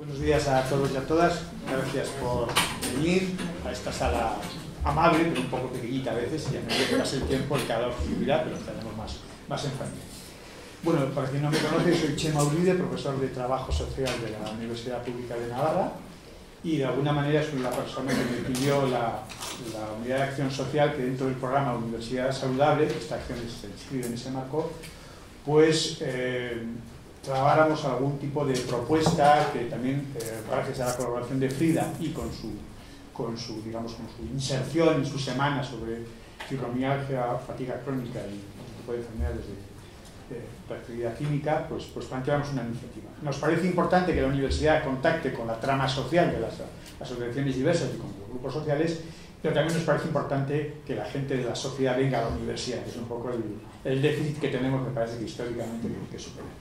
Buenos días a todos y a todas. Gracias por venir a esta sala amable, pero un poco pequeñita a veces, y a medida que pase el tiempo el calor subirá, pero estaremos más en familia. Bueno, para quien no me conoce, soy Chema Urride, profesor de Trabajo Social de la Universidad Pública de Navarra, y de alguna manera soy la persona que me pidió la Unidad de Acción Social, que dentro del programa Universidad Saludable, esta acción se inscribe en ese marco, pues trabajáramos algún tipo de propuesta que también, gracias a la colaboración de Frida y con su inserción en su semana sobre fibromialgia, fatiga crónica y otro tipo de enfermedades de actividad química, pues planteamos una iniciativa. Nos parece importante que la universidad contacte con la trama social de las asociaciones diversas y con los grupos sociales, pero también nos parece importante que la gente de la sociedad venga a la universidad, que es un poco el déficit que tenemos, me parece que históricamente hay que superar.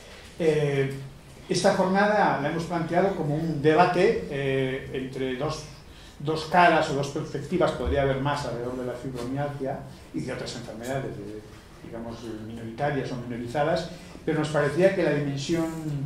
Esta jornada la hemos planteado como un debate entre dos caras o dos perspectivas, podría haber más alrededor de la fibromialgia y de otras enfermedades, digamos, minoritarias o minorizadas, pero nos parecía que la dimensión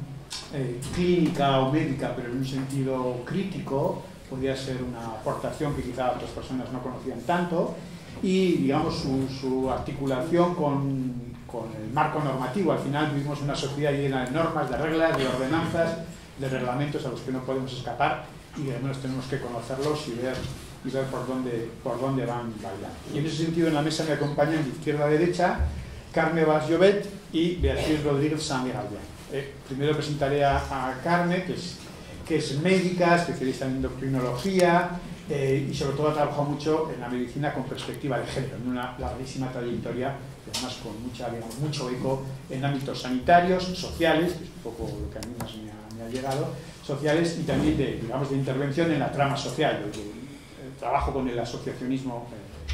clínica o médica, pero en un sentido crítico, podía ser una aportación que quizá otras personas no conocían tanto, y digamos su articulación con el marco normativo. Al final vivimos una sociedad llena de normas, de reglas, de ordenanzas, de reglamentos a los que no podemos escapar, y al menos tenemos que conocerlos y ver por dónde van bailando. Y en ese sentido en la mesa me acompañan de izquierda a derecha Carme Bas-Llobet y Beatriz Rodríguez Sanmigallán. Primero presentaré a Carme, que es médica, especialista en endocrinología, y sobre todo ha trabajado mucho en la medicina con perspectiva de género, en una larguísima trayectoria, además con mucho eco en ámbitos sanitarios, sociales, que es un poco lo que a mí más me ha llegado, sociales, y también de intervención en la trama social, el trabajo con el asociacionismo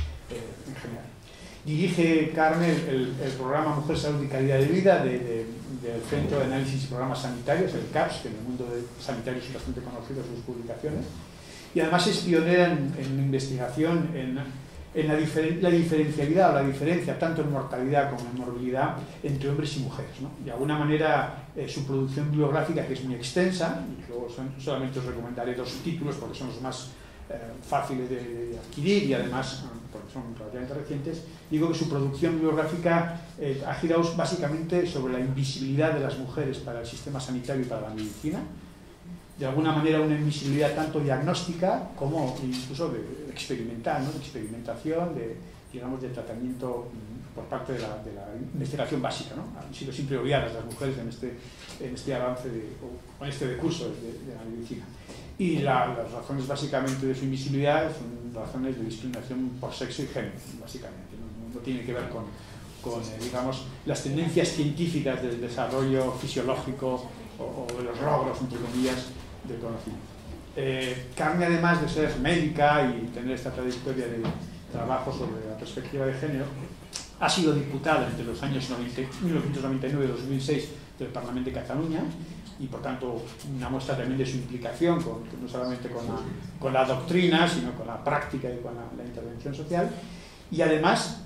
en general. Dirige Carmen el programa Mujer, Salud y Calidad de Vida del Centro de Análisis y Programas Sanitarios, el CAPS, que en el mundo sanitario es bastante conocido sus publicaciones, y además es pionera en investigación en la diferencialidad o la diferencia tanto en mortalidad como en morbilidad entre hombres y mujeres, ¿no? De alguna manera su producción bibliográfica, que es muy extensa, y luego solamente os recomendaré dos títulos porque son los más fáciles de adquirir y además porque son relativamente recientes. Digo que su producción bibliográfica ha girado básicamente sobre la invisibilidad de las mujeres para el sistema sanitario y para la medicina, de alguna manera una invisibilidad tanto diagnóstica como incluso experimental, ¿no? De experimentación, de tratamiento por parte de la investigación básica, ¿no? Han sido siempre olvidadas las mujeres en este avance o en este decurso de la medicina. Y las razones básicamente de su invisibilidad son razones de discriminación por sexo y género, básicamente. No tiene que ver con digamos, las tendencias científicas del desarrollo fisiológico o de los logros, entre comillas, del conocimiento. Carmen, además de ser médica y tener esta trayectoria de trabajo sobre la perspectiva de género, ha sido diputada entre los años 1999 y 2006 del Parlamento de Cataluña, y por tanto una muestra también de su implicación no solamente con la doctrina, sino con la práctica y con la intervención social, y además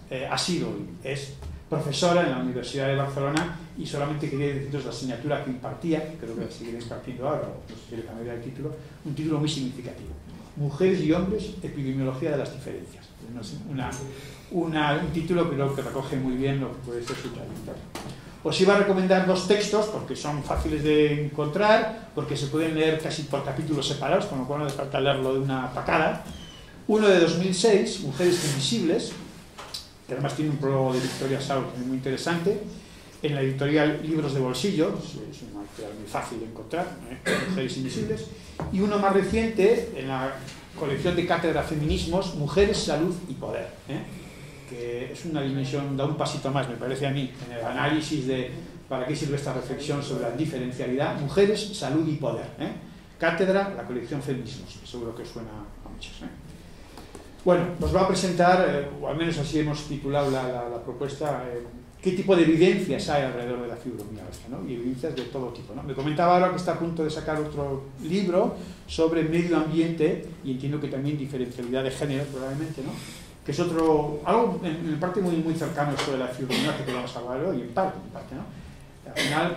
es profesora en la Universidad de Barcelona, y solamente quería deciros la asignatura que impartía, que creo que la seguiré impartiendo ahora, o no sé si le cambiaría el título, un título muy significativo: Mujeres y hombres, epidemiología de las diferencias. Un título que creo que recoge muy bien lo que puede ser su trayectoria. Os iba a recomendar dos textos porque son fáciles de encontrar, porque se pueden leer casi por capítulos separados, con lo cual no hace falta leerlo de una tacada. Uno de 2006, Mujeres Invisibles, que además tiene un prólogo de Victoria Saul muy interesante, en la editorial Libros de Bolsillo, es una editorial muy fácil de encontrar, Mujeres Invisibles, y uno más reciente, en la colección de Cátedra Feminismos, Mujeres, Salud y Poder, que es una dimensión, da un pasito más, me parece a mí, en el análisis de para qué sirve esta reflexión sobre la diferencialidad. Mujeres, Salud y Poder, Cátedra, la colección Feminismos, que seguro que suena a muchos. Bueno, nos va a presentar, o al menos así hemos titulado la propuesta, qué tipo de evidencias hay alrededor de la fibromialgia, ¿no? Y evidencias de todo tipo, ¿no? Me comentaba ahora que está a punto de sacar otro libro sobre medio ambiente, y entiendo que también diferencialidad de género probablemente, ¿no? Que es algo en parte muy cercano sobre la fibromialgia que vamos a hablar hoy, en parte, ¿no? Al final,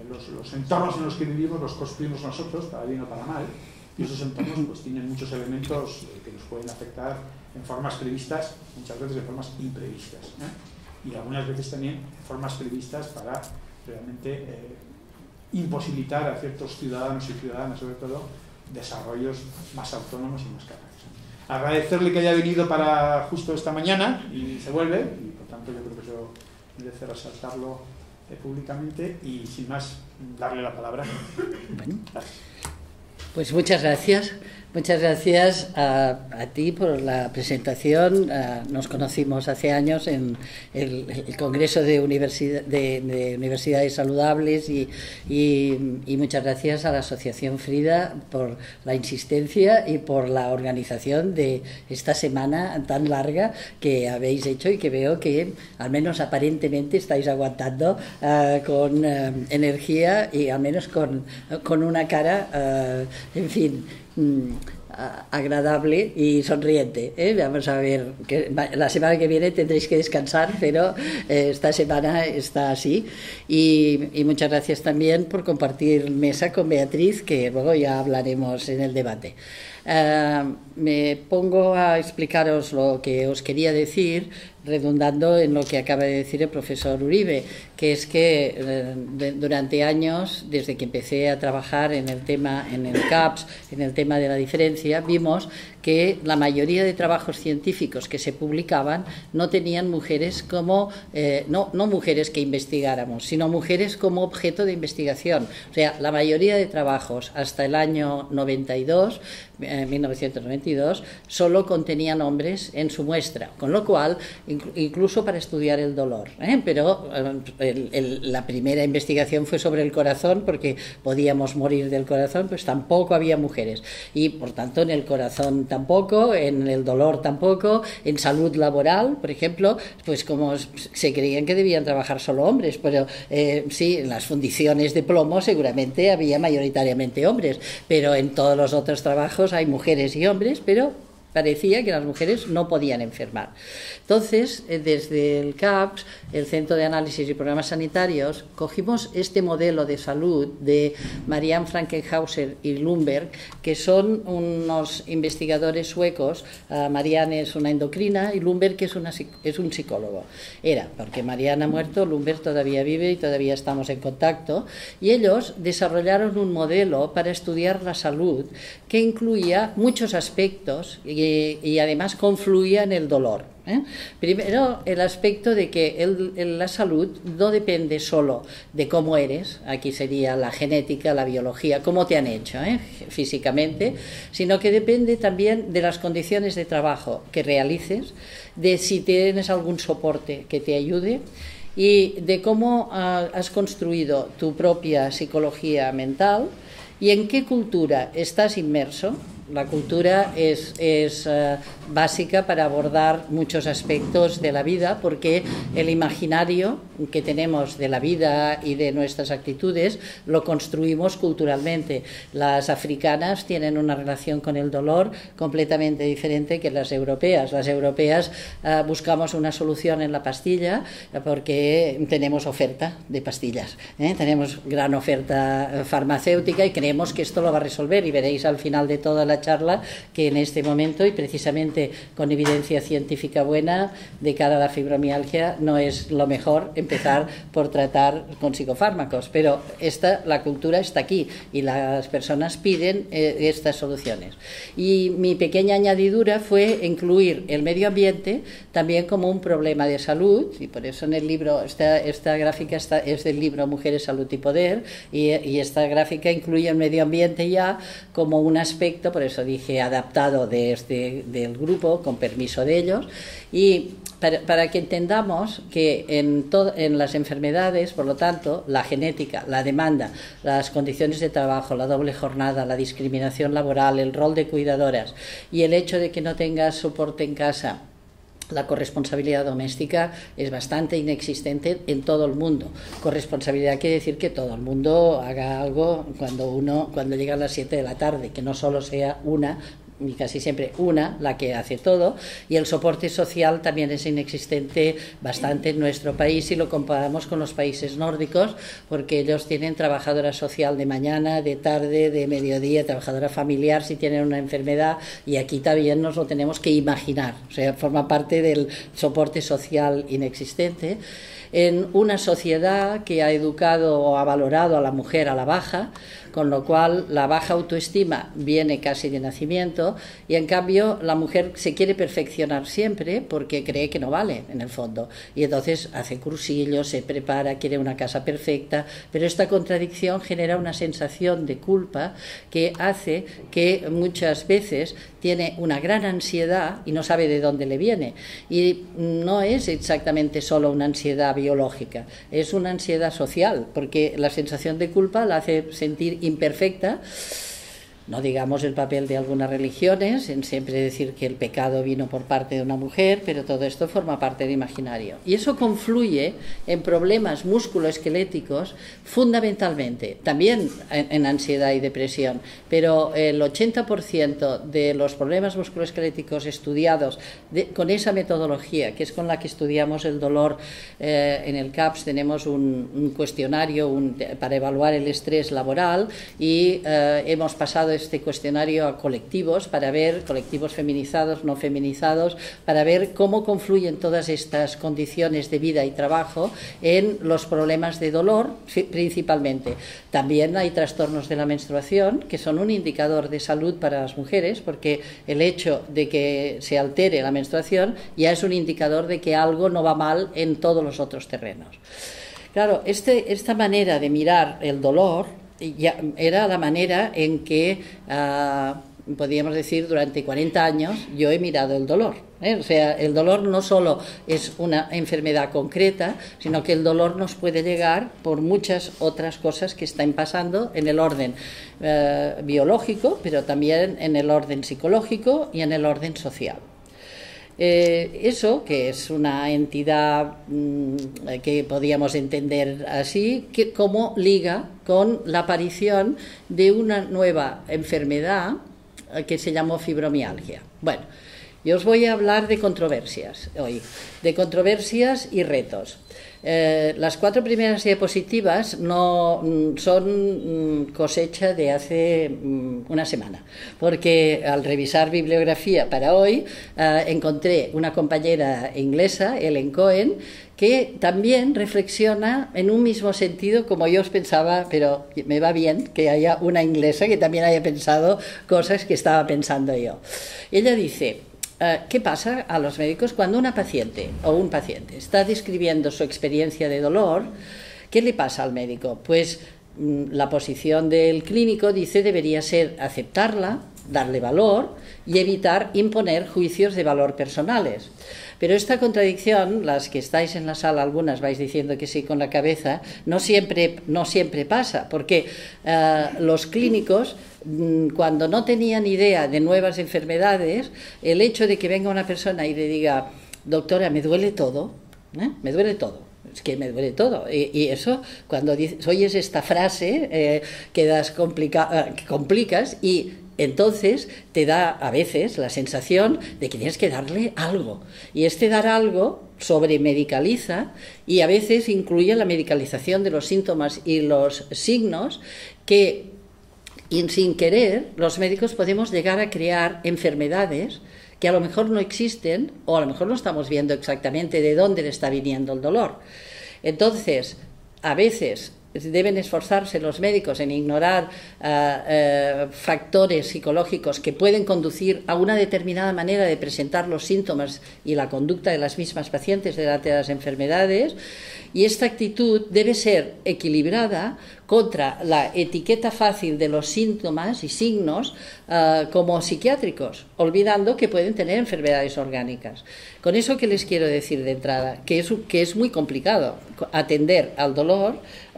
los entornos en los que vivimos los construimos nosotros, para bien o para mal, y esos entornos pues tienen muchos elementos que nos pueden afectar en formas previstas, muchas veces de formas imprevistas, y algunas veces también en formas previstas para realmente imposibilitar a ciertos ciudadanos y ciudadanas, sobre todo, desarrollos más autónomos y más capaces. Agradecerle que haya venido para justo esta mañana y se vuelve, y por tanto yo creo que eso merece resaltarlo públicamente, y sin más darle la palabra. Bueno, pues muchas gracias. Muchas gracias a ti por la presentación. Nos conocimos hace años en el Congreso de Universidades Saludables y muchas gracias a la Asociación Frida por la insistencia y por la organización de esta semana tan larga que habéis hecho y que veo que al menos aparentemente estáis aguantando con energía y al menos con una cara, en fin, agradable y sonriente. Vamos a ver, que la semana que viene tendréis que descansar, pero esta semana está así. Y muchas gracias también por compartir mesa con Beatriz, que luego ya hablaremos en el debate. Me pongo a explicaros lo que os quería decir, redundando en lo que acaba de decir el profesor Uribe, que es que durante años, desde que empecé a trabajar en el CAPS, en el tema de la diferencia, vimos que la mayoría de trabajos científicos que se publicaban no tenían mujeres como, no mujeres que investigáramos, sino mujeres como objeto de investigación. O sea, la mayoría de trabajos hasta el año 1992, solo contenían hombres en su muestra, con lo cual, incluso para estudiar el dolor. Pero la primera investigación fue sobre el corazón, porque podíamos morir del corazón, pues tampoco había mujeres. Y, por tanto, en el corazón tampoco, en el dolor tampoco, en salud laboral, por ejemplo, pues como se creían que debían trabajar solo hombres, pero sí, en las fundiciones de plomo seguramente había mayoritariamente hombres, pero en todos los otros trabajos hay mujeres y hombres, pero parecía que las mujeres no podían enfermar. Entonces, desde el CAPS, el Centro de Análisis y Programas Sanitarios, cogimos este modelo de salud de Marianne Frankenhauser y Lundberg, que son unos investigadores suecos. Marianne es una endocrina y Lundberg es un psicólogo. Porque Marianne ha muerto, Lundberg todavía vive y todavía estamos en contacto, y ellos desarrollaron un modelo para estudiar la salud que incluía muchos aspectos y además confluía en el dolor. Primero, el aspecto de que la salud no depende solo de cómo eres, aquí sería la genética, la biología, cómo te han hecho físicamente, sino que depende también de las condiciones de trabajo que realices, de si tienes algún soporte que te ayude y de cómo has construido tu propia psicología mental y en qué cultura estás inmerso. La cultura es básica para abordar muchos aspectos de la vida, porque el imaginario que tenemos de la vida y de nuestras actitudes lo construimos culturalmente. Las africanas tienen una relación con el dolor completamente diferente que las europeas. Las europeas buscamos una solución en la pastilla porque tenemos oferta de pastillas, tenemos gran oferta farmacéutica y creemos que esto lo va a resolver, y veréis al final de toda la charla que en este momento, y precisamente con evidencia científica buena de cara a la fibromialgia, no es lo mejor empezar por tratar con psicofármacos, pero la cultura está aquí y las personas piden estas soluciones. Y mi pequeña añadidura fue incluir el medio ambiente también como un problema de salud, y por eso en el libro, esta gráfica es del libro Mujeres, Salud y Poder, y esta gráfica incluye el medio ambiente ya como un aspecto, por eso dije adaptado del grupo, con permiso de ellos, y para que entendamos que en las enfermedades, por lo tanto, la genética, la demanda, las condiciones de trabajo, la doble jornada, la discriminación laboral, el rol de cuidadoras y el hecho de que no tengas soporte en casa, la corresponsabilidad doméstica es bastante inexistente en todo el mundo. Corresponsabilidad quiere decir que todo el mundo haga algo cuando llega a las 7 de la tarde, que no solo sea una y casi siempre una la que hace todo, y el soporte social también es inexistente bastante en nuestro país si lo comparamos con los países nórdicos, porque ellos tienen trabajadora social de mañana, de tarde, de mediodía, trabajadora familiar si tienen una enfermedad, y aquí también nos lo tenemos que imaginar, o sea, forma parte del soporte social inexistente. En una sociedad que ha educado o ha valorado a la mujer a la baja, con lo cual la baja autoestima viene casi de nacimiento, y en cambio la mujer se quiere perfeccionar siempre porque cree que no vale en el fondo, y entonces hace cursillos, se prepara, quiere una casa perfecta, pero esta contradicción genera una sensación de culpa que hace que muchas veces tiene una gran ansiedad y no sabe de dónde le viene, y no es exactamente solo una ansiedad biológica, es una ansiedad social, porque la sensación de culpa la hace sentir imperfecta. No digamos el papel de algunas religiones en siempre decir que el pecado vino por parte de una mujer, pero todo esto forma parte del imaginario. Y eso confluye en problemas musculoesqueléticos fundamentalmente, también en ansiedad y depresión, pero el 80% de los problemas musculoesqueléticos estudiados con esa metodología, que es con la que estudiamos el dolor en el CAPS, tenemos un cuestionario para evaluar el estrés laboral, y hemos pasado este cuestionario a colectivos para ver, colectivos feminizados, no feminizados, para ver cómo confluyen todas estas condiciones de vida y trabajo en los problemas de dolor principalmente. También hay trastornos de la menstruación que son un indicador de salud para las mujeres, porque el hecho de que se altere la menstruación ya es un indicador de que algo no va mal en todos los otros terrenos. Claro, esta manera de mirar el dolor ya era la manera en que, podríamos decir, durante 40 años yo he mirado el dolor. O sea, el dolor no solo es una enfermedad concreta, sino que el dolor nos puede llegar por muchas otras cosas que están pasando en el orden biológico, pero también en el orden psicológico y en el orden social. Eso, que es una entidad que podríamos entender así, que cómo liga con la aparición de una nueva enfermedad que se llamó fibromialgia. Bueno, yo os voy a hablar de controversias hoy, de controversias y retos. Las 4 primeras diapositivas no son cosecha de hace una semana, porque al revisar bibliografía para hoy encontré una compañera inglesa, Ellen Cohen, que también reflexiona en un mismo sentido como yo os pensaba, pero me va bien que haya una inglesa que también haya pensado cosas que estaba pensando yo. Ella dice: ¿qué pasa a los médicos cuando una paciente o un paciente está describiendo su experiencia de dolor? ¿Qué le pasa al médico? Pues la posición del clínico dice debería ser aceptarla, darle valor y evitar imponer juicios de valor personales. Pero esta contradicción, las que estáis en la sala, algunas vais diciendo que sí con la cabeza, no siempre pasa, porque los clínicos, cuando no tenían idea de nuevas enfermedades, el hecho de que venga una persona y le diga: doctora, me duele todo, me duele todo, es que me duele todo, y eso, cuando oyes esta frase, complicas, y entonces te da a veces la sensación de que tienes que darle algo, y este dar algo sobremedicaliza, y a veces incluye la medicalización de los síntomas y los signos que, sin querer, los médicos podemos llegar a crear enfermedades que a lo mejor no existen, o a lo mejor no estamos viendo exactamente de dónde le está viniendo el dolor. Entonces, a veces deben esforzarse los médicos en ignorar factores psicológicos que pueden conducir a una determinada manera de presentar los síntomas y la conducta de las mismas pacientes delante de las enfermedades, y esta actitud debe ser equilibrada contra la etiqueta fácil de los síntomas y signos como psiquiátricos, olvidando que pueden tener enfermedades orgánicas. Con eso, ¿qué les quiero decir de entrada? Que es muy complicado atender al dolor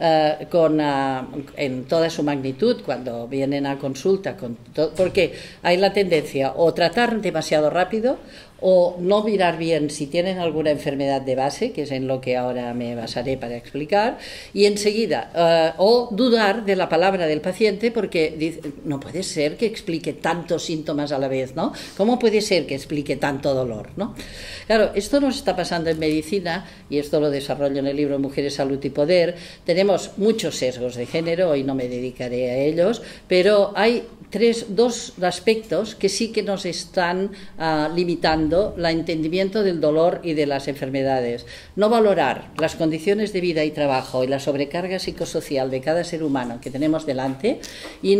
en toda su magnitud cuando vienen a consulta, porque hay la tendencia o tratar demasiado rápido o no mirar bien si tienen alguna enfermedad de base, que es en lo que ahora me basaré para explicar, y enseguida, o dudar de la palabra del paciente porque dice, no puede ser que explique tantos síntomas a la vez, ¿no? ¿Cómo puede ser que explique tanto dolor, ¿no? Claro, esto nos está pasando en medicina, y esto lo desarrollo en el libro Mujeres, Salud y Poder. Tenemos muchos sesgos de género, hoy no me dedicaré a ellos, pero hay dos aspectos que sí que nos están limitando el entendimiento del dolor y de las enfermedades. No valorar las condiciones de vida y trabajo y la sobrecarga psicosocial de cada ser humano que tenemos delante, y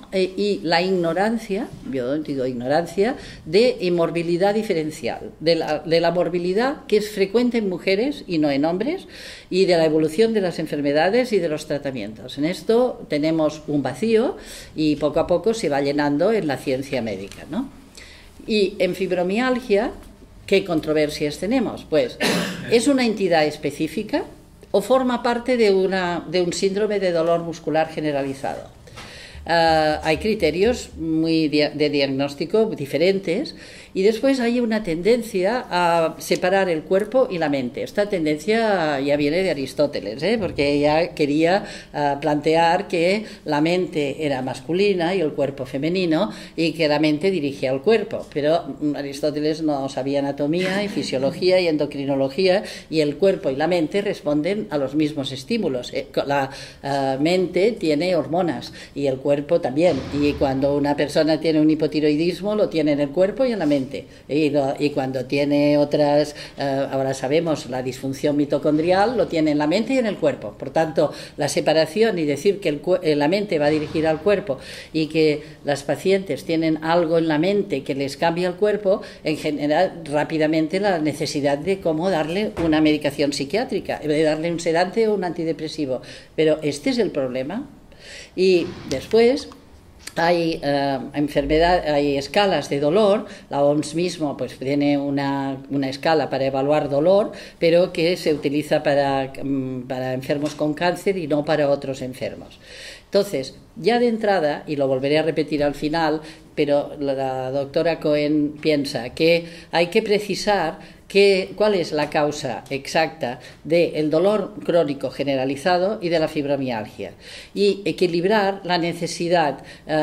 la ignorancia, yo digo ignorancia, de inmorbilidad diferencial, de la morbilidad que es frecuente en mujeres y no en hombres, y de la evolución de las enfermedades y de los tratamientos. En esto tenemos un vacío y poco a poco se va llenando en la ciencia médica, ¿no? Y en fibromialgia, ¿qué controversias tenemos? Pues, ¿es una entidad específica o forma parte de un síndrome de dolor muscular generalizado? Hay criterios de diagnóstico diferentes, y después hay una tendencia a separar el cuerpo y la mente. Esta tendencia ya viene de Aristóteles, porque ella quería plantear que la mente era masculina y el cuerpo femenino, y que la mente dirigía al cuerpo, pero Aristóteles no sabía anatomía y fisiología y endocrinología, y el cuerpo y la mente responden a los mismos estímulos. La mente tiene hormonas y el cuerpo también, y cuando una persona tiene un hipotiroidismo lo tiene en el cuerpo y en la mente, y cuando tiene otras, ahora sabemos, la disfunción mitocondrial, lo tiene en la mente y en el cuerpo. Por tanto, la separación y decir que la mente va a dirigir al cuerpo y que las pacientes tienen algo en la mente que les cambia el cuerpo, en general rápidamente la necesidad de cómo darle una medicación psiquiátrica, de darle un sedante o un antidepresivo. Pero este es el problema. Y después hay hay escalas de dolor. La OMS mismo pues tiene una escala para evaluar dolor, pero que se utiliza para enfermos con cáncer y no para otros enfermos. Entonces, ya de entrada, y lo volveré a repetir al final, pero la doctora Cohen piensa que hay que precisar cuál es la causa exacta del dolor crónico generalizado y de la fibromialgia, y equilibrar la necesidad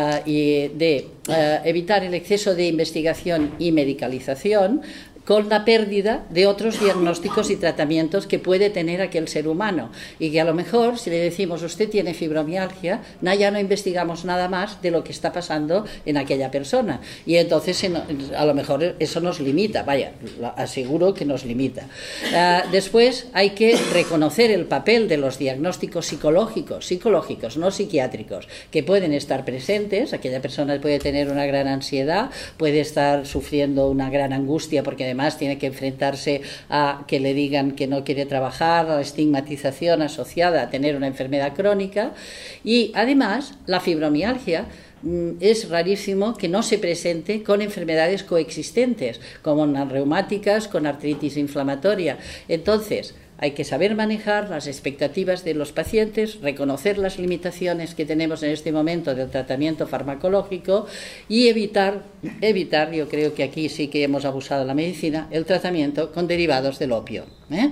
de evitar el exceso de investigación y medicalización con la pérdida de otros diagnósticos y tratamientos que puede tener aquel ser humano, y que a lo mejor si le decimos usted tiene fibromialgia, ya no investigamos nada más de lo que está pasando en aquella persona, y entonces a lo mejor eso nos limita, aseguro que nos limita. Después hay que reconocer el papel de los diagnósticos psicológicos, no psiquiátricos, que pueden estar presentes. Aquella persona puede tener una gran ansiedad, puede estar sufriendo una gran angustia porque además tiene que enfrentarse a que le digan que no quiere trabajar, a la estigmatización asociada a tener una enfermedad crónica. Y además la fibromialgia es rarísimo que no se presente con enfermedades coexistentes, como las reumáticas, con artritis inflamatoria. Entonces, hay que saber manejar las expectativas de los pacientes, reconocer las limitaciones que tenemos en este momento del tratamiento farmacológico y evitar, yo creo que aquí sí que hemos abusado de la medicina, el tratamiento con derivados del opio.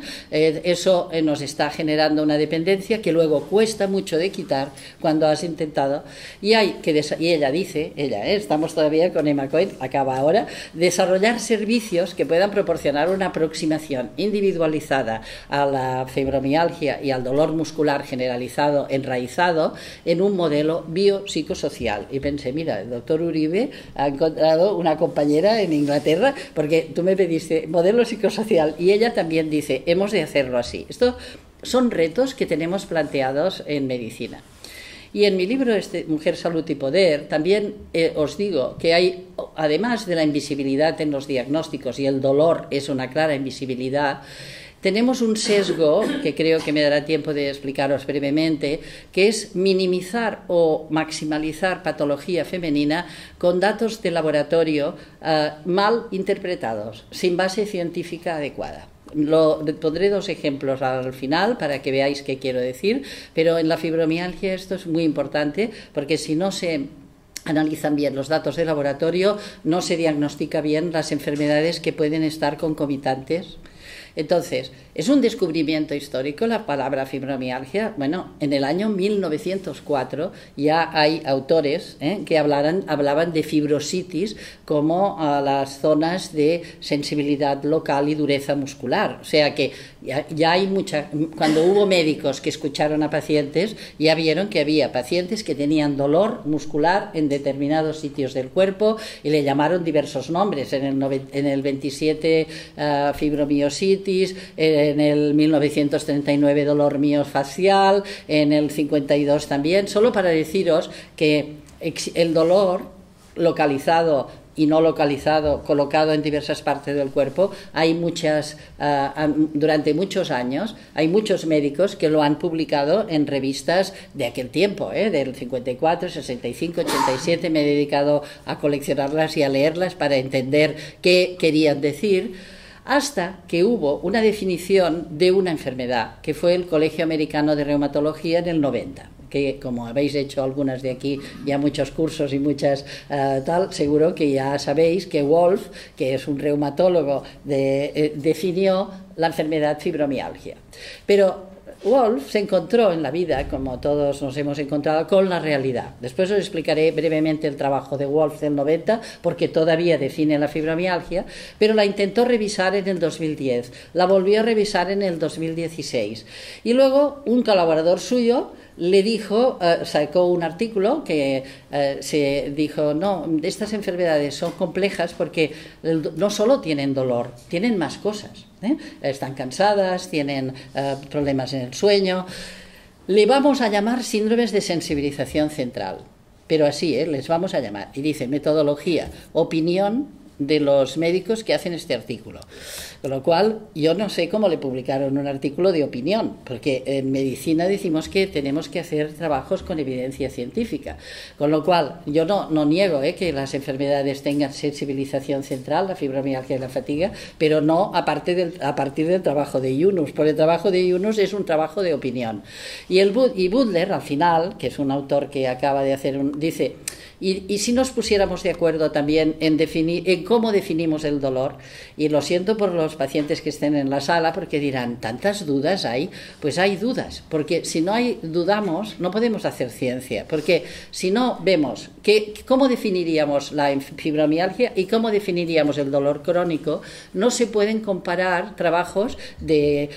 Eso nos está generando una dependencia que luego cuesta mucho de quitar cuando has intentado, y ella dice, estamos todavía con Emma Cohen, acaba ahora, desarrollar servicios que puedan proporcionar una aproximación individualizada a la fibromialgia y al dolor muscular generalizado, enraizado, en un modelo biopsicosocial. Y pensé, mira, el doctor Uribe ha encontrado una compañera en Inglaterra, porque tú me pediste modelo psicosocial, y ella también dice, hemos de hacerlo así. Estos son retos que tenemos planteados en medicina. Y en mi libro Mujer, Salud y Poder también os digo que hay, además de la invisibilidad en los diagnósticos, y el dolor es una clara invisibilidad, tenemos un sesgo que creo que me dará tiempo de explicaros brevemente, que es minimizar o maximalizar patología femenina con datos de laboratorio mal interpretados, sin base científica adecuada. Pondré dos ejemplos al final para que veáis qué quiero decir, pero en la fibromialgia esto es muy importante, porque si no se analizan bien los datos de laboratorio, no se diagnostica bien las enfermedades que pueden estar concomitantes. Entonces, ¿es un descubrimiento histórico la palabra fibromialgia? Bueno, en el año 1904 ya hay autores que hablaban de fibrositis como las zonas de sensibilidad local y dureza muscular. O sea que ya hay cuando hubo médicos que escucharon a pacientes, ya vieron que había pacientes que tenían dolor muscular en determinados sitios del cuerpo y le llamaron diversos nombres. En el 27 fibromiositis, en el 1939 dolor miofacial, en el 52 también, solo para deciros que el dolor localizado y no localizado, colocado en diversas partes del cuerpo, hay durante muchos años, hay muchos médicos que lo han publicado en revistas de aquel tiempo, del 54, 65, 87, me he dedicado a coleccionarlas y a leerlas para entender qué querían decir, hasta que hubo una definición de una enfermedad, que fue el Colegio Americano de Reumatología en el 90, que como habéis hecho algunas de aquí, ya muchos cursos y muchas seguro que ya sabéis que Wolf, que es un reumatólogo, definió la enfermedad fibromialgia. Pero Wolf se encontró en la vida, como todos nos hemos encontrado, con la realidad. Después os explicaré brevemente el trabajo de Wolf del 90, porque todavía define la fibromialgia, pero la intentó revisar en el 2010, la volvió a revisar en el 2016. Y luego un colaborador suyo le dijo, sacó un artículo que se dijo, no, estas enfermedades son complejas porque no solo tienen dolor, tienen más cosas. Están cansadas, tienen problemas en el sueño. Le vamos a llamar síndromes de sensibilización central, pero así les vamos a llamar. Y dice, metodología, opinión de los médicos que hacen este artículo. Con lo cual, yo no sé cómo le publicaron un artículo de opinión, porque en medicina decimos que tenemos que hacer trabajos con evidencia científica. Con lo cual, yo no niego que las enfermedades tengan sensibilización central, la fibromialgia y la fatiga, pero no a partir del trabajo de Yunus, porque el trabajo de Yunus es un trabajo de opinión. Y Butler, al final, que es un autor que acaba de hacer dice, y si nos pusiéramos de acuerdo también en cómo definimos el dolor, y lo siento por los pacientes que estén en la sala, porque dirán, ¿tantas dudas hay? Pues hay dudas, porque si no dudamos, no podemos hacer ciencia, porque si no vemos cómo definiríamos la fibromialgia y cómo definiríamos el dolor crónico, no se pueden comparar trabajos de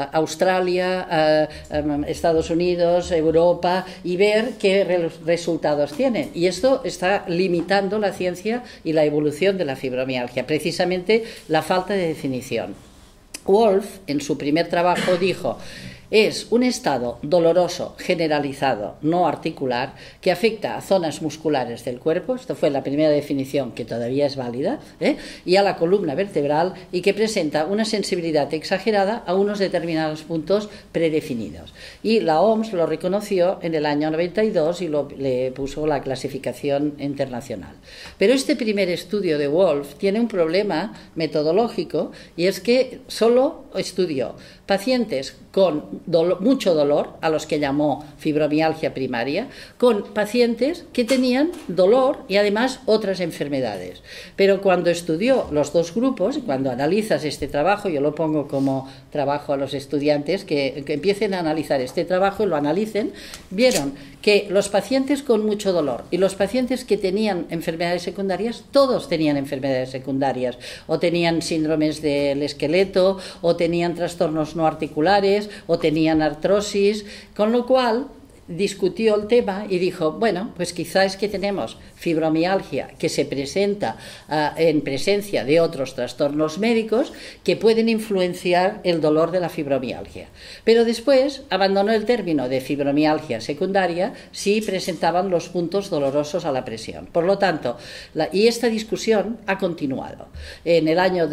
Australia, Estados Unidos, Europa, y ver qué resultados tienen. Y esto está limitando la ciencia y la evolución de la fibromialgia, precisamente la falta de definición. Wolf, en su primer trabajo, dijo: es un estado doloroso generalizado, no articular, que afecta a zonas musculares del cuerpo, esto fue la primera definición que todavía es válida, y a la columna vertebral, y que presenta una sensibilidad exagerada a unos determinados puntos predefinidos. Y la OMS lo reconoció en el año 92 y le puso la clasificación internacional. Pero este primer estudio de Wolf tiene un problema metodológico, y es que solo estudió pacientes con mucho dolor, a los que llamó fibromialgia primaria, con pacientes que tenían dolor y además otras enfermedades. Pero cuando estudió los dos grupos, cuando analizas este trabajo, yo lo pongo como trabajo a los estudiantes que empiecen a analizar este trabajo y lo analicen, vieron que los pacientes con mucho dolor y los pacientes que tenían enfermedades secundarias, todos tenían enfermedades secundarias, o tenían síndromes del esqueleto, o tenían trastornos no articulares, o tenían artrosis, con lo cual discutió el tema y dijo, bueno, pues quizás es que tenemos fibromialgia que se presenta en presencia de otros trastornos médicos que pueden influenciar el dolor de la fibromialgia. Pero después abandonó el término de fibromialgia secundaria si presentaban los puntos dolorosos a la presión. Por lo tanto, y esta discusión ha continuado. En el año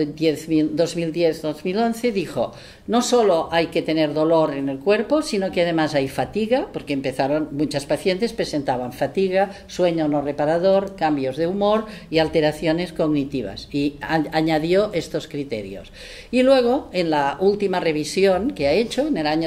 2010-2011 dijo, no solo hay que tener dolor en el cuerpo, sino que además hay fatiga, porque muchas pacientes presentaban fatiga, sueño no reparador, cambios de humor y alteraciones cognitivas, y añadió estos criterios. Y luego, en la última revisión que ha hecho, en el año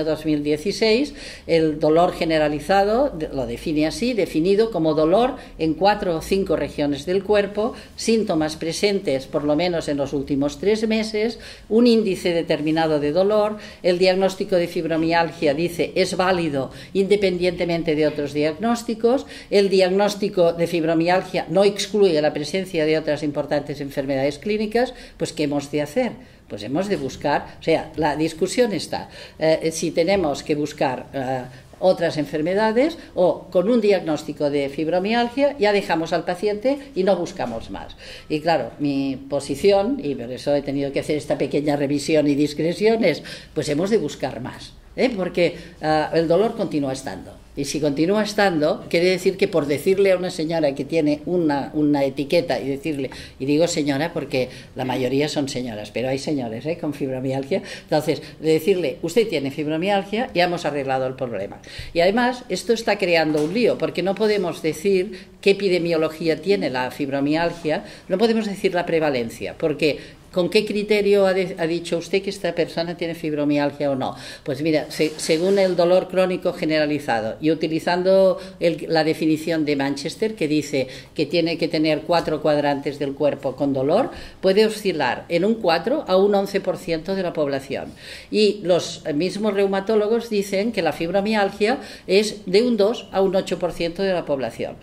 2016, el dolor generalizado lo define así, definido como dolor en 4 o 5 regiones del cuerpo, síntomas presentes por lo menos en los últimos 3 meses, un índice determinado de dolor. El diagnóstico de fibromialgia, dice, es válido independientemente de otros diagnósticos. El diagnóstico de fibromialgia no excluye la presencia de otras importantes enfermedades clínicas. Pues ¿qué hemos de hacer? Pues hemos de buscar, o sea, la discusión está, si tenemos que buscar otras enfermedades, o con un diagnóstico de fibromialgia ya dejamos al paciente y no buscamos más. Y claro, mi posición, y por eso he tenido que hacer esta pequeña revisión y discreciones, pues hemos de buscar más, porque el dolor continúa estando. Y si continúa estando, quiere decir que por decirle a una señora que tiene una etiqueta y decirle, y digo señora porque la mayoría son señoras, pero hay señores con fibromialgia, entonces de decirle, usted tiene fibromialgia, ya hemos arreglado el problema. Y además esto está creando un lío, porque no podemos decir qué epidemiología tiene la fibromialgia, no podemos decir la prevalencia, porque ¿con qué criterio ha dicho usted que esta persona tiene fibromialgia o no? Pues mira, según el dolor crónico generalizado y utilizando la definición de Manchester, que dice que tiene que tener 4 cuadrantes del cuerpo con dolor, puede oscilar en un 4 a un 11% de la población. Y los mismos reumatólogos dicen que la fibromialgia es de un 2 a un 8% de la población.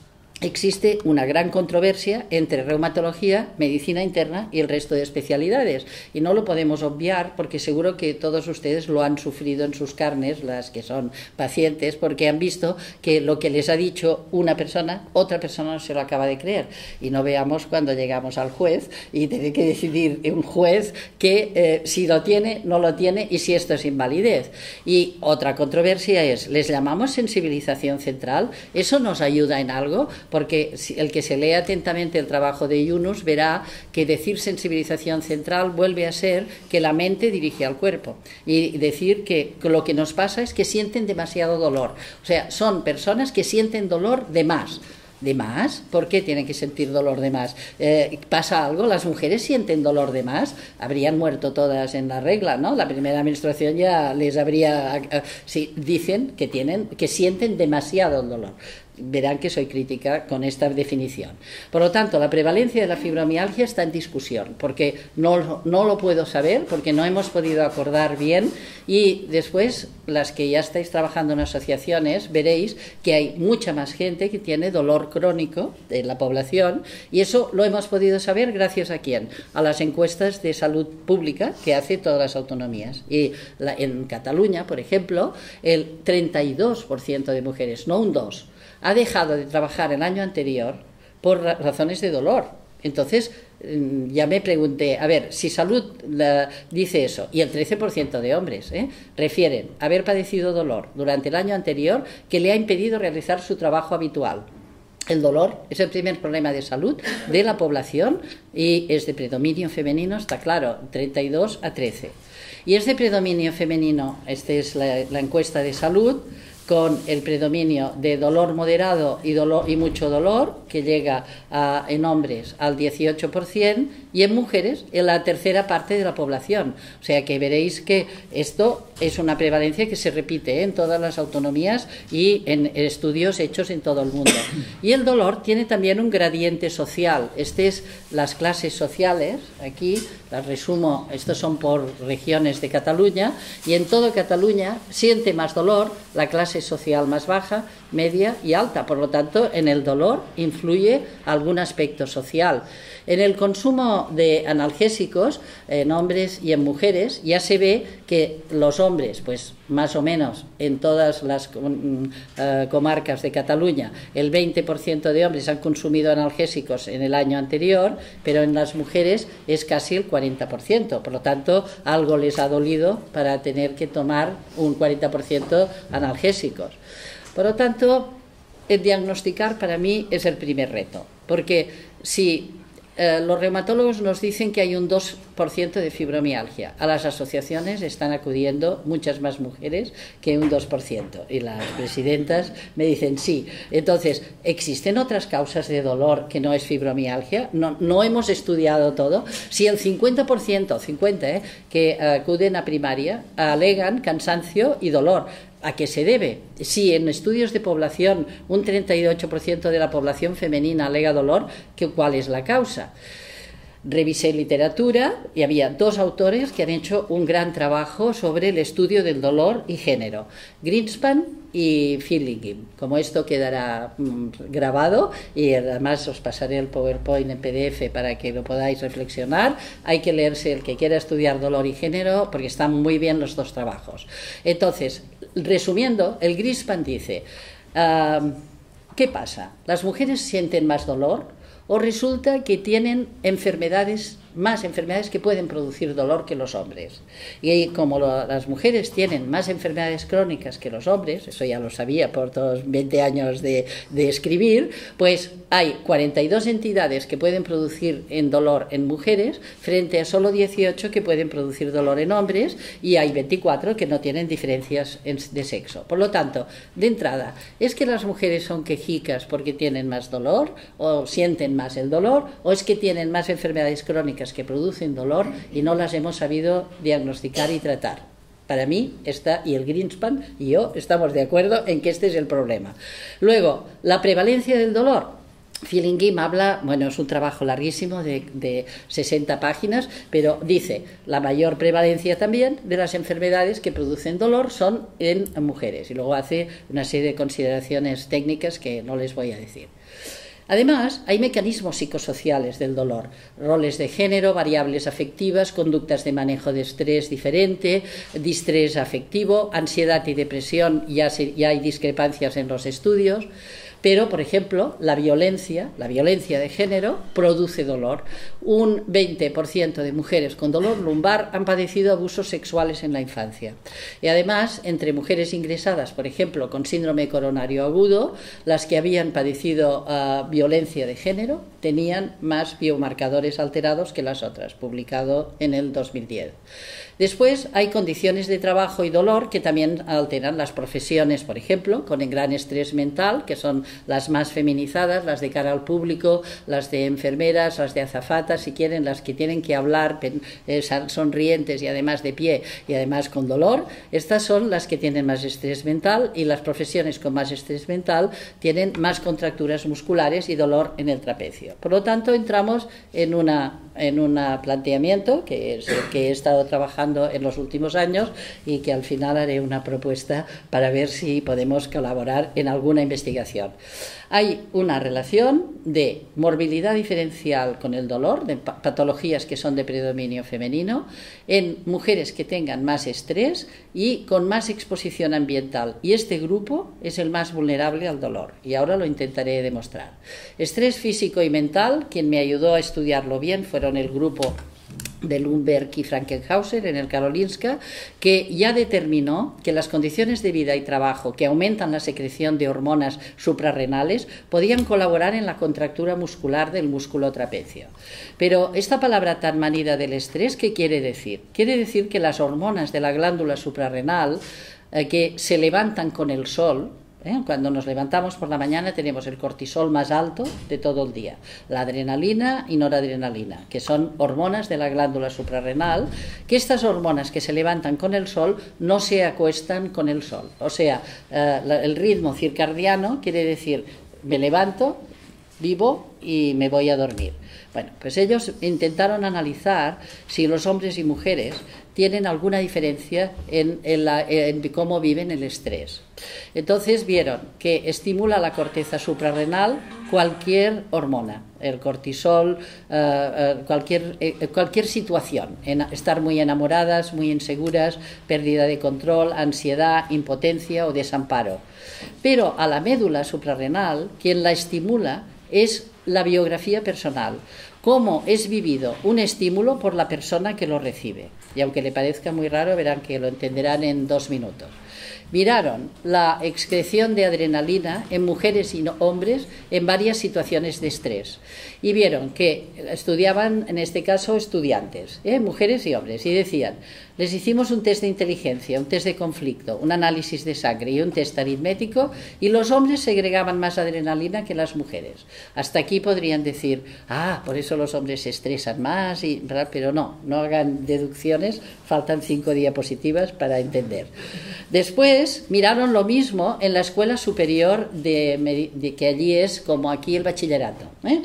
Existe una gran controversia entre reumatología, medicina interna y el resto de especialidades, y no lo podemos obviar porque seguro que todos ustedes lo han sufrido en sus carnes, las que son pacientes, porque han visto que lo que les ha dicho una persona, otra persona no se lo acaba de creer, y no veamos cuando llegamos al juez y tiene que decidir un juez que si lo tiene, no lo tiene, y si esto es invalidez. Y otra controversia es, ¿les llamamos sensibilización central? ¿Eso nos ayuda en algo? Porque el que se lea atentamente el trabajo de Yunus verá que decir sensibilización central vuelve a ser que la mente dirige al cuerpo, y decir que lo que nos pasa es que sienten demasiado dolor, o sea, son personas que sienten dolor de más. ¿De más? ¿Por qué tienen que sentir dolor de más? ¿Pasa algo? ¿Las mujeres sienten dolor de más? Habrían muerto todas en la regla, ¿no? La primera menstruación ya les habría... sí, dicen que sienten demasiado dolor. Verán que soy crítica con esta definición. Por lo tanto, la prevalencia de la fibromialgia está en discusión, porque no lo puedo saber, porque no hemos podido acordar bien, y después, las que ya estáis trabajando en asociaciones, veréis que hay mucha más gente que tiene dolor crónico en la población, y eso lo hemos podido saber gracias a ¿quién? A las encuestas de salud pública que hace todas las autonomías. Y en Cataluña, por ejemplo, el 32% de mujeres, no un 2%, ha dejado de trabajar el año anterior por razones de dolor. Entonces, ya me pregunté, a ver, si salud dice eso, y el 13% de hombres refieren haber padecido dolor durante el año anterior que le ha impedido realizar su trabajo habitual. El dolor es el primer problema de salud de la población y es de predominio femenino, está claro, 32 a 13. Y es de predominio femenino, esta es la encuesta de salud, con el predominio de dolor moderado y mucho dolor, que llega en hombres al 18%, y en mujeres en la tercera parte de la población. O sea que veréis que esto es una prevalencia que se repite en todas las autonomías y en estudios hechos en todo el mundo. Y el dolor tiene también un gradiente social. Es las clases sociales, aquí las resumo, estos son por regiones de Cataluña, y en toda Cataluña siente más dolor la clase social más baja, media y alta. Por lo tanto, en el dolor influye algún aspecto social. En el consumo de analgésicos, en hombres y en mujeres, ya se ve que los hombres, pues más o menos en todas las comarcas de Cataluña, el 20% de hombres han consumido analgésicos en el año anterior, pero en las mujeres es casi el 40%. Por lo tanto, algo les ha dolido para tener que tomar un 40% analgésicos. Por lo tanto, el diagnosticar para mí es el primer reto, porque si los reumatólogos nos dicen que hay un 2% de fibromialgia. A las asociaciones están acudiendo muchas más mujeres que un 2%. Y las presidentas me dicen sí. Entonces, ¿existen otras causas de dolor que no es fibromialgia? No hemos estudiado todo. Si el 50%, que acuden a primaria alegan cansancio y dolor, ¿a qué se debe? Si en estudios de población un 38% de la población femenina alega dolor, ¿cuál es la causa? Revisé literatura y había 2 autores que han hecho un gran trabajo sobre el estudio del dolor y género, Greenspan y Fillingim. Como esto quedará grabado y además os pasaré el PowerPoint en PDF para que lo podáis reflexionar, hay que leerse el que quiera estudiar dolor y género porque están muy bien los 2 trabajos. Entonces, resumiendo, el Greenspan dice, ¿qué pasa? ¿Las mujeres sienten más dolor? ¿O resulta que tienen más enfermedades que pueden producir dolor que los hombres? Y como las mujeres tienen más enfermedades crónicas que los hombres, eso ya lo sabía por todos 20 años de escribir, pues hay 42 entidades que pueden producir dolor en mujeres frente a solo 18 que pueden producir dolor en hombres, y hay 24 que no tienen diferencias de sexo. Por lo tanto, de entrada, ¿es que las mujeres son quejicas porque tienen más dolor o sienten más el dolor, o es que tienen más enfermedades crónicas que producen dolor y no las hemos sabido diagnosticar y tratar? Para mí, y el Greenspan y yo estamos de acuerdo en que este es el problema. Luego, la prevalencia del dolor. Fillingim habla, es un trabajo larguísimo de 60 páginas, pero dice, la mayor prevalencia también de las enfermedades que producen dolor son en mujeres, y luego hace una serie de consideraciones técnicas que no les voy a decir. Además, hay mecanismos psicosociales del dolor, roles de género, variables afectivas, conductas de manejo de estrés diferente, distrés afectivo, ansiedad y depresión, ya hay discrepancias en los estudios. Pero, por ejemplo, la violencia de género produce dolor. Un 20% de mujeres con dolor lumbar han padecido abusos sexuales en la infancia. Y además, entre mujeres ingresadas, por ejemplo, con síndrome coronario agudo, las que habían padecido violencia de género tenían más biomarcadores alterados que las otras, publicado en el 2010. Después hay condiciones de trabajo y dolor que también alteran las profesiones, por ejemplo, con el gran estrés mental, que son las más feminizadas, las de cara al público, las de enfermeras, las de azafatas, si quieren, las que tienen que hablar sonrientes y además de pie y además con dolor. Estas son las que tienen más estrés mental, y las profesiones con más estrés mental tienen más contracturas musculares y dolor en el trapecio. Por lo tanto, entramos en un planteamiento que es el que he estado trabajando en los últimos años y que al final haré una propuesta para ver si podemos colaborar en alguna investigación. Hay una relación de morbilidad diferencial con el dolor, de patologías que son de predominio femenino, en mujeres que tengan más estrés y con más exposición ambiental. Y este grupo es el más vulnerable al dolor. Y ahora lo intentaré demostrar. Estrés físico y mental, quien me ayudó a estudiarlo bien fueron el grupo de Lundberg y Frankenhauser en el Karolinska, que ya determinó que las condiciones de vida y trabajo que aumentan la secreción de hormonas suprarrenales podían colaborar en la contractura muscular del músculo trapecio. Pero esta palabra tan manida del estrés, ¿qué quiere decir? Quiere decir que las hormonas de la glándula suprarrenal que se levantan con el sol, cuando nos levantamos por la mañana tenemos el cortisol más alto de todo el día, la adrenalina y noradrenalina, que son hormonas de la glándula suprarrenal, que estas hormonas que se levantan con el sol no se acuestan con el sol. O sea, el ritmo circadiano quiere decir, me levanto, vivo y me voy a dormir. Bueno, pues ellos intentaron analizar si los hombres y mujeres tienen alguna diferencia en cómo viven el estrés. Entonces vieron que estimula la corteza suprarrenal cualquier hormona, el cortisol, cualquier situación, estar muy enamoradas, muy inseguras, pérdida de control, ansiedad, impotencia o desamparo. Pero a la médula suprarrenal, quien la estimula es la biografía personal, cómo es vivido un estímulo por la persona que lo recibe. Y aunque le parezca muy raro, verán que lo entenderán en 2 minutos. Miraron la excreción de adrenalina en mujeres y hombres en varias situaciones de estrés y vieron que estudiaban, en este caso, estudiantes, mujeres y hombres, y decían, les hicimos un test de inteligencia, un test de conflicto, un análisis de sangre y un test aritmético, y los hombres segregaban más adrenalina que las mujeres. Hasta aquí podrían decir, por eso los hombres se estresan más, pero no hagan deducciones, faltan 5 diapositivas para entender. Después miraron lo mismo en la escuela superior de que allí es como aquí el bachillerato.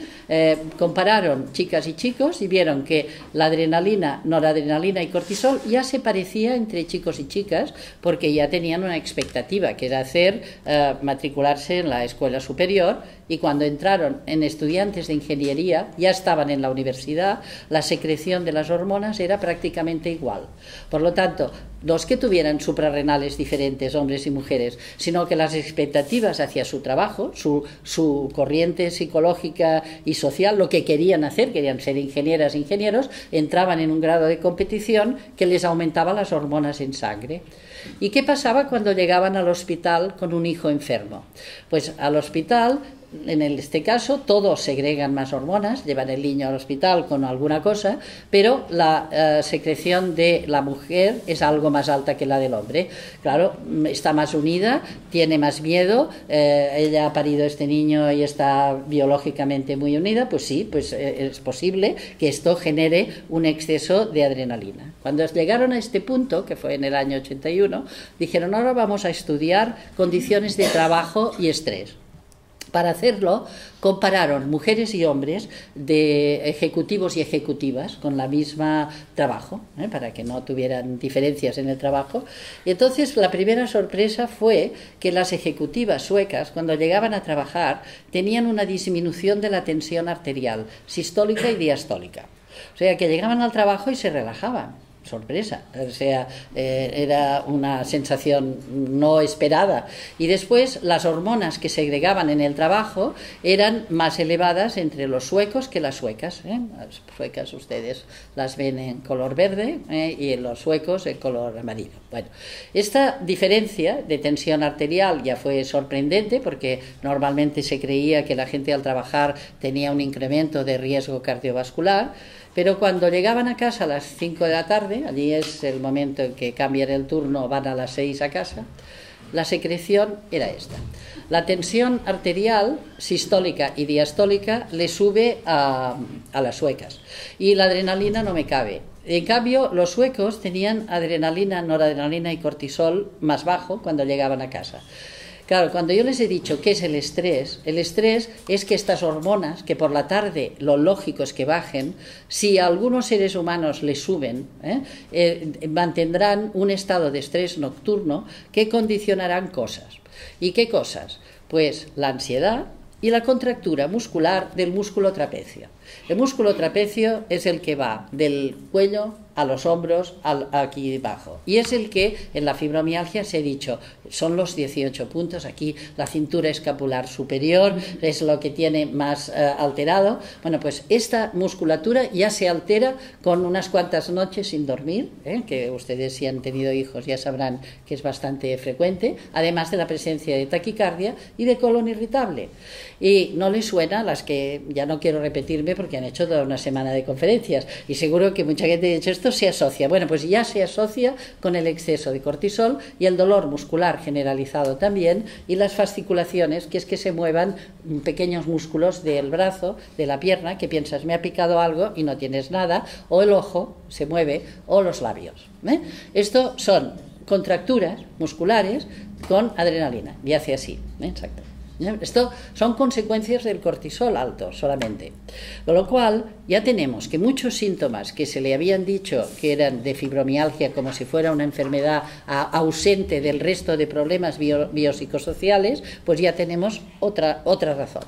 Compararon chicas y chicos y vieron que la adrenalina, noradrenalina y cortisol ya se parecía entre chicos y chicas, porque ya tenían una expectativa, que era matricularse en la escuela superior, y cuando entraron en estudiantes de ingeniería, ya estaban en la universidad, la secreción de las hormonas era prácticamente igual. Por lo tanto, no es que tuvieran suprarrenales diferentes, hombres y mujeres, sino que las expectativas hacia su trabajo, su corriente psicológica y social, lo que querían hacer, querían ser ingenieras e ingenieros, entraban en un grado de competición que les aumentaba las hormonas en sangre. ¿Y qué pasaba cuando llegaban al hospital con un hijo enfermo? Pues al hospital, en este caso, todos segregan más hormonas, llevan el niño al hospital con alguna cosa, pero la secreción de la mujer es algo más alta que la del hombre. Claro, está más unida, tiene más miedo, ella ha parido este niño y está biológicamente muy unida, pues sí, pues es posible que esto genere un exceso de adrenalina. Cuando llegaron a este punto, que fue en el año 81, dijeron, ahora vamos a estudiar condiciones de trabajo y estrés. Para hacerlo, compararon mujeres y hombres de ejecutivos y ejecutivas con la misma trabajo, para que no tuvieran diferencias en el trabajo. Y entonces la primera sorpresa fue que las ejecutivas suecas, cuando llegaban a trabajar, tenían una disminución de la tensión arterial, sistólica y diastólica. O sea, que llegaban al trabajo y se relajaban. Sorpresa, o sea, era una sensación no esperada. Y después las hormonas que segregaban en el trabajo eran más elevadas entre los suecos que las suecas. Las suecas ustedes las ven en color verde y en los suecos en color amarillo. Bueno, esta diferencia de tensión arterial ya fue sorprendente, porque normalmente se creía que la gente al trabajar tenía un incremento de riesgo cardiovascular. Pero cuando llegaban a casa a las 5 de la tarde, allí es el momento en que cambian el turno, van a las 6 a casa, la secreción era esta. La tensión arterial, sistólica y diastólica, le sube a las suecas. Y la adrenalina no me cabe. En cambio, los suecos tenían adrenalina, noradrenalina y cortisol más bajo cuando llegaban a casa. Claro, cuando yo les he dicho qué es el estrés es que estas hormonas, que por la tarde lo lógico es que bajen, si a algunos seres humanos les suben, mantendrán un estado de estrés nocturno que condicionarán cosas. ¿Y qué cosas? Pues la ansiedad y la contractura muscular del músculo trapecio. El músculo trapecio es el que va del cuello a los hombros, aquí debajo. Y es el que en la fibromialgia se ha dicho, son los 18 puntos, aquí la cintura escapular superior es lo que tiene más alterado. Bueno, pues esta musculatura ya se altera con unas cuantas noches sin dormir, que ustedes si han tenido hijos ya sabrán que es bastante frecuente, además de la presencia de taquicardia y de colon irritable. Y no les suena, las que ya no quiero repetirme porque han hecho toda una semana de conferencias y seguro que mucha gente ha dicho esto se asocia. Bueno, pues ya se asocia con el exceso de cortisol y el dolor muscular generalizado también, y las fasciculaciones, que es que se muevan pequeños músculos del brazo, de la pierna, que piensas me ha picado algo y no tienes nada, o el ojo se mueve, o los labios. Esto son contracturas musculares con adrenalina y hace así, exacto. Esto son consecuencias del cortisol alto solamente, con lo cual ya tenemos que muchos síntomas que se le habían dicho que eran de fibromialgia como si fuera una enfermedad ausente del resto de problemas biopsicosociales, pues ya tenemos otra razón.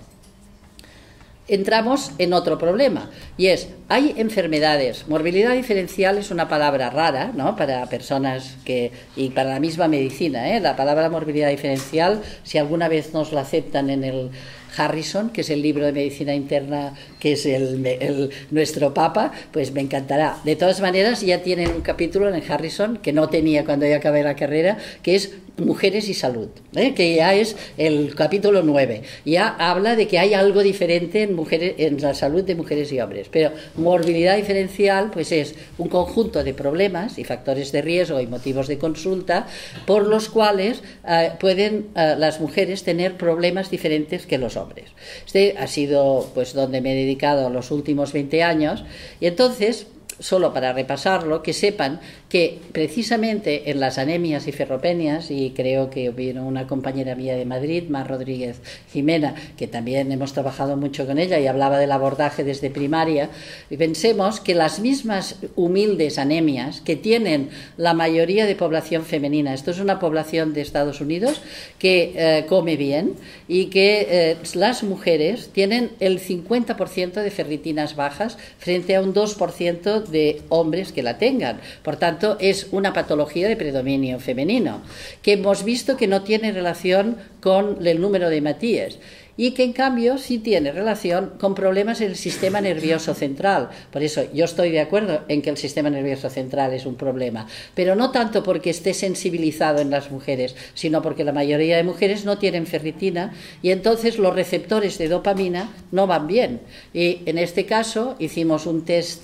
Entramos en otro problema, y es, hay enfermedades, morbilidad diferencial es una palabra rara, ¿no?, para personas y para la misma medicina, la palabra morbilidad diferencial, si alguna vez nos la aceptan en el Harrison, que es el libro de medicina interna, que es nuestro papa, pues me encantará. De todas maneras, ya tienen un capítulo en el Harrison, que no tenía cuando yo acabé la carrera, que es Mujeres y salud, que ya es el capítulo 9. Ya habla de que hay algo diferente en la salud de mujeres y hombres. Pero morbilidad diferencial pues es un conjunto de problemas y factores de riesgo y motivos de consulta por los cuales pueden las mujeres tener problemas diferentes que los hombres. Este ha sido pues donde me he dedicado los últimos 20 años y entonces, solo para repasarlo, que sepan que precisamente en las anemias y ferropenias, y creo que vino una compañera mía de Madrid, Mar Rodríguez Jimena, que también hemos trabajado mucho con ella y hablaba del abordaje desde primaria, y pensemos que las mismas humildes anemias que tienen la mayoría de población femenina, esto es una población de Estados Unidos que come bien y que las mujeres tienen el 50% de ferritinas bajas frente a un 2% de hombres que la tengan. Por tanto, es una patología de predominio femenino, que hemos visto que no tiene relación con el número de hematíes y que en cambio sí tiene relación con problemas en el sistema nervioso central. Por eso yo estoy de acuerdo en que el sistema nervioso central es un problema, pero no tanto porque esté sensibilizado en las mujeres, sino porque la mayoría de mujeres no tienen ferritina y entonces los receptores de dopamina no van bien. Y en este caso hicimos un test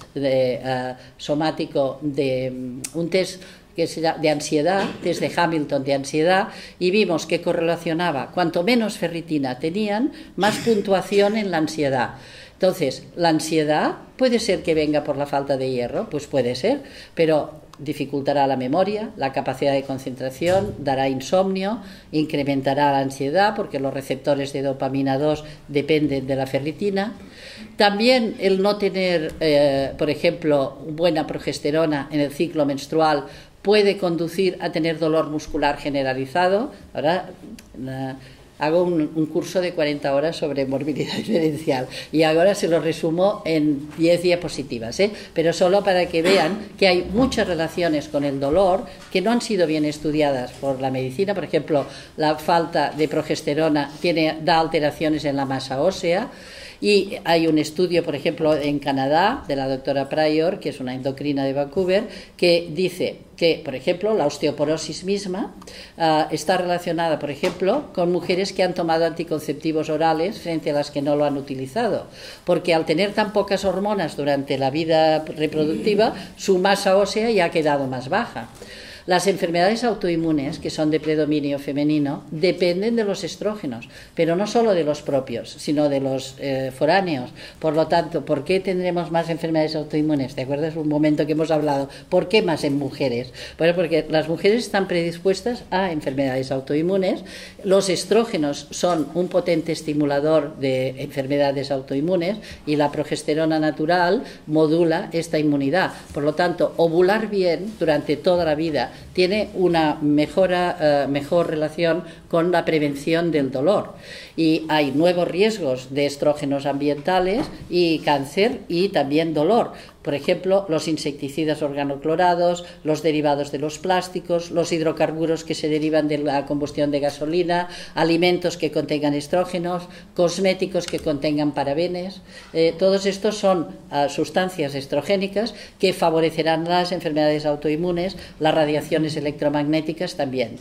somático, un test que es de ansiedad, desde Hamilton de ansiedad, y vimos que correlacionaba, cuanto menos ferritina tenían, más puntuación en la ansiedad. Entonces, la ansiedad puede ser que venga por la falta de hierro, pues puede ser, pero dificultará la memoria, la capacidad de concentración, dará insomnio, incrementará la ansiedad porque los receptores de dopamina 2 dependen de la ferritina. También el no tener, por ejemplo, buena progesterona en el ciclo menstrual puede conducir a tener dolor muscular generalizado. Ahora hago un curso de 40 horas sobre morbilidad diferencial y ahora se lo resumo en 10 diapositivas, pero solo para que vean que hay muchas relaciones con el dolor que no han sido bien estudiadas por la medicina. Por ejemplo, la falta de progesterona da alteraciones en la masa ósea. Y hay un estudio, por ejemplo, en Canadá, de la doctora Pryor, que es una endocrina de Vancouver, que dice que, por ejemplo, la osteoporosis misma está relacionada, por ejemplo, con mujeres que han tomado anticonceptivos orales frente a las que no lo han utilizado, porque al tener tan pocas hormonas durante la vida reproductiva, su masa ósea ya ha quedado más baja. Las enfermedades autoinmunes, que son de predominio femenino, dependen de los estrógenos, pero no solo de los propios, sino de los foráneos. Por lo tanto, ¿por qué tendremos más enfermedades autoinmunes? ¿Te acuerdas un momento que hemos hablado? ¿Por qué más en mujeres? Bueno, porque las mujeres están predispuestas a enfermedades autoinmunes. Los estrógenos son un potente estimulador de enfermedades autoinmunes y la progesterona natural modula esta inmunidad. Por lo tanto, ovular bien durante toda la vida tiene una mejor relación con la prevención del dolor. Y hay nuevos riesgos de estrógenos ambientales y cáncer y también dolor. Por ejemplo, los insecticidas organoclorados, los derivados de los plásticos, los hidrocarburos que se derivan de la combustión de gasolina, alimentos que contengan estrógenos, cosméticos que contengan parabenes. Todos estos son sustancias estrogénicas que favorecerán las enfermedades autoinmunes, las radiaciones electromagnéticas también.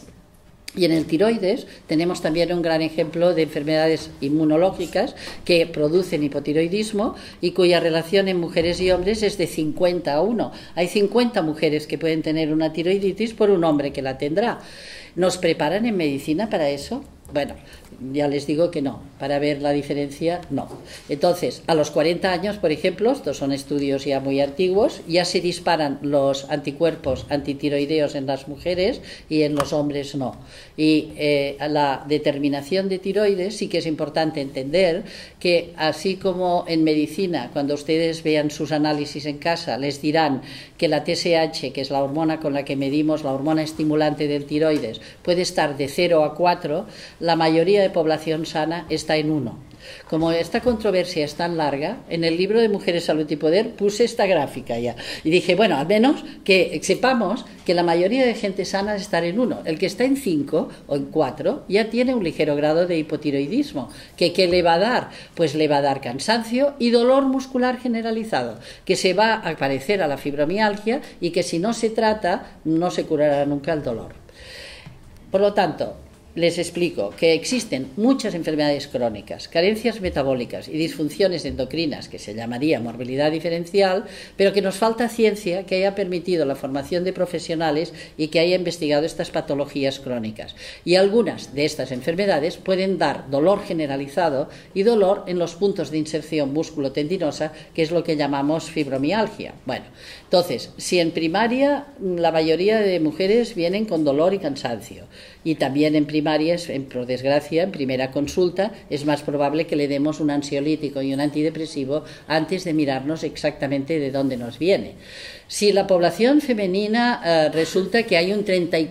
Y en el tiroides tenemos también un gran ejemplo de enfermedades inmunológicas que producen hipotiroidismo y cuya relación en mujeres y hombres es de 50-1. Hay 50 mujeres que pueden tener una tiroiditis por un hombre que la tendrá. ¿Nos preparan en medicina para eso? Bueno, ya les digo que no, para ver la diferencia no. Entonces, a los 40 años, por ejemplo, estos son estudios ya muy antiguos, ya se disparan los anticuerpos antitiroideos en las mujeres y en los hombres no. Y la determinación de tiroides sí que es importante entender que así como en medicina, cuando ustedes vean sus análisis en casa, les dirán que la TSH, que es la hormona con la que medimos, la hormona estimulante del tiroides, puede estar de 0 a 4, la mayoría de población sana está en 1. Como esta controversia es tan larga, en el libro de Mujeres, Salud y Poder puse esta gráfica ya. Y dije, bueno, al menos que sepamos que la mayoría de gente sana está en 1. El que está en 5 o en 4 ya tiene un ligero grado de hipotiroidismo. ¿Qué le va a dar? Pues le va a dar cansancio y dolor muscular generalizado, que se va a parecer a la fibromialgia y que si no se trata no se curará nunca el dolor. Por lo tanto, les explico que existen muchas enfermedades crónicas, carencias metabólicas y disfunciones endocrinas, que se llamaría morbilidad diferencial, pero que nos falta ciencia que haya permitido la formación de profesionales y que haya investigado estas patologías crónicas. Y algunas de estas enfermedades pueden dar dolor generalizado y dolor en los puntos de inserción músculo-tendinosa, que es lo que llamamos fibromialgia. Bueno, entonces, si en primaria la mayoría de mujeres vienen con dolor y cansancio, y también en primarias, por desgracia, en primera consulta, es más probable que le demos un ansiolítico y un antidepresivo antes de mirarnos exactamente de dónde nos viene. Si la población femenina resulta que hay un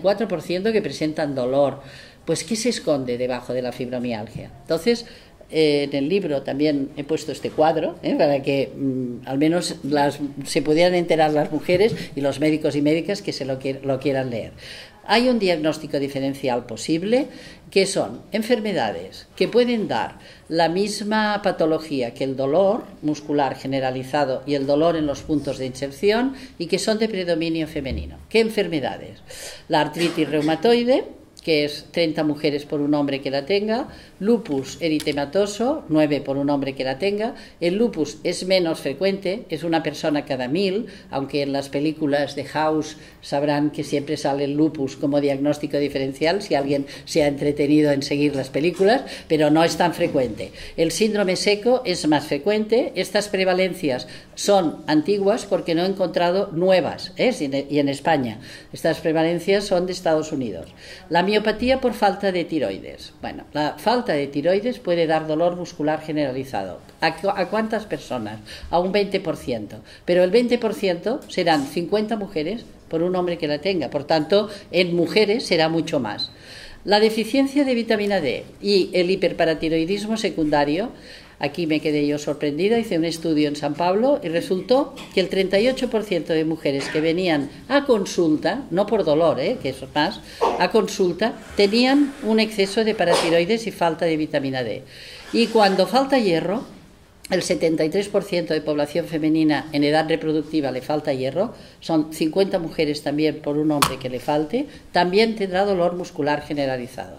34% que presentan dolor, pues ¿qué se esconde debajo de la fibromialgia? Entonces, en el libro también he puesto este cuadro para que al menos se pudieran enterar las mujeres y los médicos y médicas que lo quieran leer. Hay un diagnóstico diferencial posible, que son enfermedades que pueden dar la misma patología que el dolor muscular generalizado y el dolor en los puntos de inserción y que son de predominio femenino. ¿Qué enfermedades? La artritis reumatoide, que es 30 mujeres por un hombre que la tenga, lupus eritematoso, 9 por un hombre que la tenga. El lupus es menos frecuente, es una persona cada 1000, aunque en las películas de House sabrán que siempre sale el lupus como diagnóstico diferencial, si alguien se ha entretenido en seguir las películas, pero no es tan frecuente. El síndrome seco es más frecuente. Estas prevalencias son antiguas porque no he encontrado nuevas, y en España. Estas prevalencias son de Estados Unidos. La miopatía por falta de tiroides. Bueno, la falta de tiroides puede dar dolor muscular generalizado. ¿A cuántas personas? A un 20%. Pero el 20% serán 50 mujeres por un hombre que la tenga. Por tanto, en mujeres será mucho más. La deficiencia de vitamina D y el hiperparatiroidismo secundario. Aquí me quedé yo sorprendida, hice un estudio en San Pablo y resultó que el 38% de mujeres que venían a consulta, no por dolor, que eso es más, a consulta, tenían un exceso de paratiroides y falta de vitamina D. Y cuando falta hierro, el 73% de población femenina en edad reproductiva le falta hierro, son 50 mujeres también por un hombre que le falte, también tendrá dolor muscular generalizado.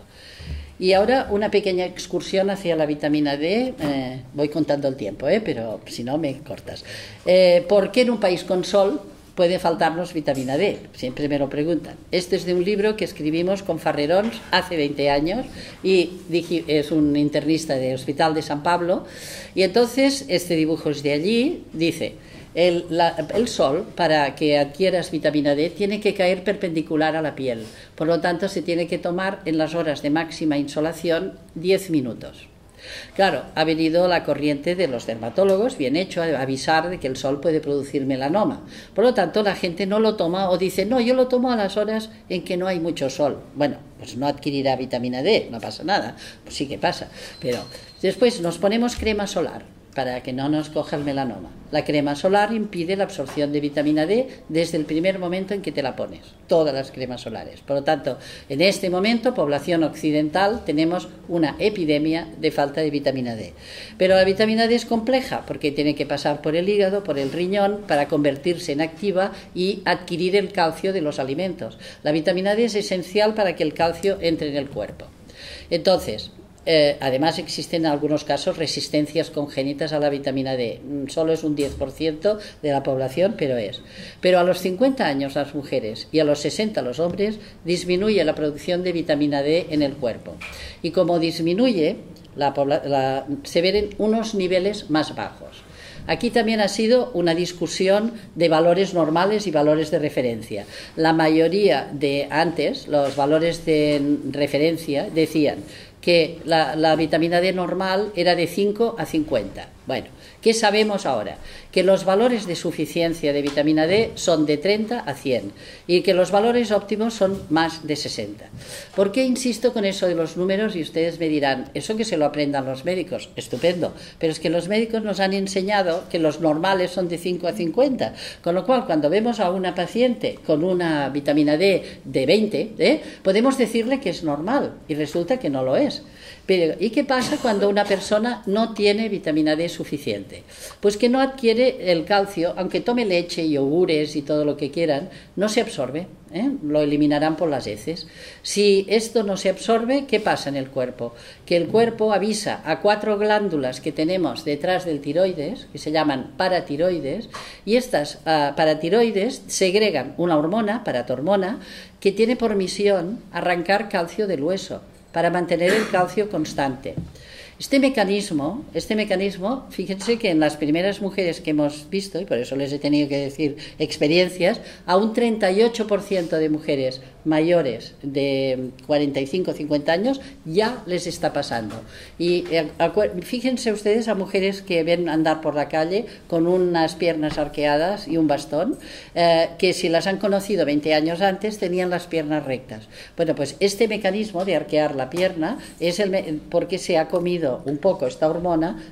Y ahora una pequeña excursión hacia la vitamina D, voy contando el tiempo, pero si no me cortas. ¿Por qué en un país con sol puede faltarnos vitamina D? Siempre me lo preguntan. Este es de un libro que escribimos con Farrerons hace 20 años y es un internista del Hospital de San Pablo, y entonces este dibujo es de allí. Dice: el sol, para que adquieras vitamina D, tiene que caer perpendicular a la piel. Por lo tanto, se tiene que tomar en las horas de máxima insolación 10 minutos. Claro, ha venido la corriente de los dermatólogos, bien hecho, a avisar de que el sol puede producir melanoma. Por lo tanto, la gente no lo toma o dice: no, yo lo tomo a las horas en que no hay mucho sol. Bueno, pues no adquirirá vitamina D, no pasa nada. Pues sí que pasa. Pero después nos ponemos crema solar para que no nos coja el melanoma. La crema solar impide la absorción de vitamina D desde el primer momento en que te la pones, todas las cremas solares. Por lo tanto, en este momento, población occidental, tenemos una epidemia de falta de vitamina D. Pero la vitamina D es compleja porque tiene que pasar por el hígado, por el riñón, para convertirse en activa y adquirir el calcio de los alimentos. La vitamina D es esencial para que el calcio entre en el cuerpo. Entonces, además existen en algunos casos resistencias congénitas a la vitamina D. Solo es un 10% de la población, pero a los 50 años las mujeres y a los 60 los hombres disminuye la producción de vitamina D en el cuerpo, y como disminuye se ven unos niveles más bajos. Aquí también ha sido una discusión de valores normales y valores de referencia. La mayoría de antes, los valores de referencia decían que la vitamina D normal era de 5 a 50. Bueno, ¿qué sabemos ahora? Que los valores de suficiencia de vitamina D son de 30 a 100 y que los valores óptimos son más de 60. ¿Por qué insisto con eso de los números? Y ustedes me dirán: eso que se lo aprendan los médicos, estupendo, pero es que los médicos nos han enseñado que los normales son de 5 a 50, con lo cual cuando vemos a una paciente con una vitamina D de 20, podemos decirle que es normal y resulta que no lo es. Pero, ¿y qué pasa cuando una persona no tiene vitamina D suficiente? Pues que no adquiere el calcio, aunque tome leche, yogures y todo lo que quieran, no se absorbe, lo eliminarán por las heces. Si esto no se absorbe, ¿qué pasa en el cuerpo? Que el cuerpo avisa a 4 glándulas que tenemos detrás del tiroides, que se llaman paratiroides, y estas paratiroides segregan una hormona, paratormona, que tiene por misión arrancar calcio del hueso, para mantener el calcio constante. Este mecanismo, fíjense que en las primeras mujeres que hemos visto, y por eso les he tenido que decir experiencias, a un 38% de mujeres mayores de 45 o 50 años ya les está pasando. Y fíjense ustedes a mujeres que ven andar por la calle con unas piernas arqueadas y un bastón, que si las han conocido 20 años antes tenían las piernas rectas. Bueno, pues este mecanismo de arquear la pierna es porque se ha comido un poco esta hormona,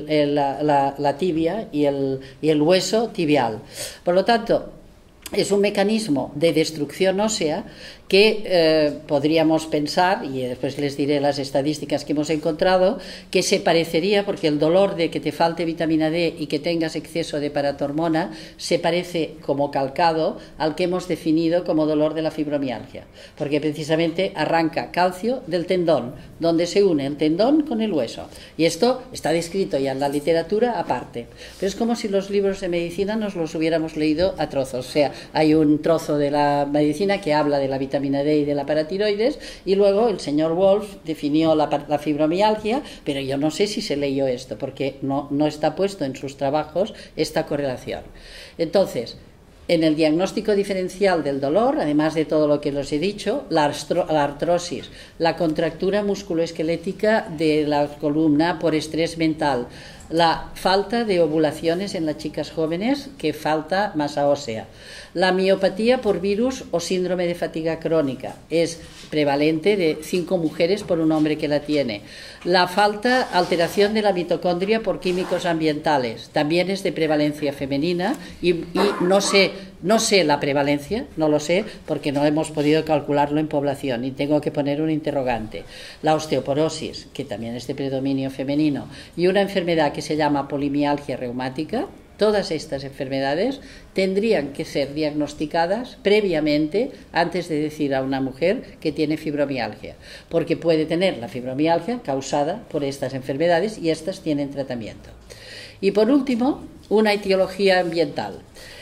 la tibia y el hueso tibial. Por lo tanto, es un mecanismo de destrucción ósea que podríamos pensar, y después les diré las estadísticas que hemos encontrado, que se parecería, porque el dolor de que te falte vitamina D y que tengas exceso de paratormona se parece como calcado al que hemos definido como dolor de la fibromialgia, porque precisamente arranca calcio del tendón, donde se une el tendón con el hueso, y esto está descrito ya en la literatura aparte, pero es como si los libros de medicina nos los hubiéramos leído a trozos. O sea, hay un trozo de la medicina que habla de la vitamina D y de la paratiroides, y luego el señor Wolf definió la fibromialgia, pero yo no sé si se leyó esto, porque no está puesto en sus trabajos esta correlación. Entonces, en el diagnóstico diferencial del dolor, además de todo lo que les he dicho, la artrosis, la contractura musculoesquelética de la columna por estrés mental, la falta de ovulaciones en las chicas jóvenes, que falta masa ósea, la miopatía por virus o síndrome de fatiga crónica, es prevalente de 5 mujeres por un hombre que la tiene. La alteración de la mitocondria por químicos ambientales, también es de prevalencia femenina, y no sé la prevalencia, no lo sé, porque no hemos podido calcularlo en población y tengo que poner un interrogante. La osteoporosis, que también es de predominio femenino, y una enfermedad que se llama polimialgia reumática. Todas estas enfermedades tendrían que ser diagnosticadas previamente antes de decir a una mujer que tiene fibromialgia, porque puede tener la fibromialgia causada por estas enfermedades y estas tienen tratamiento. Y por último, una etiología ambiental.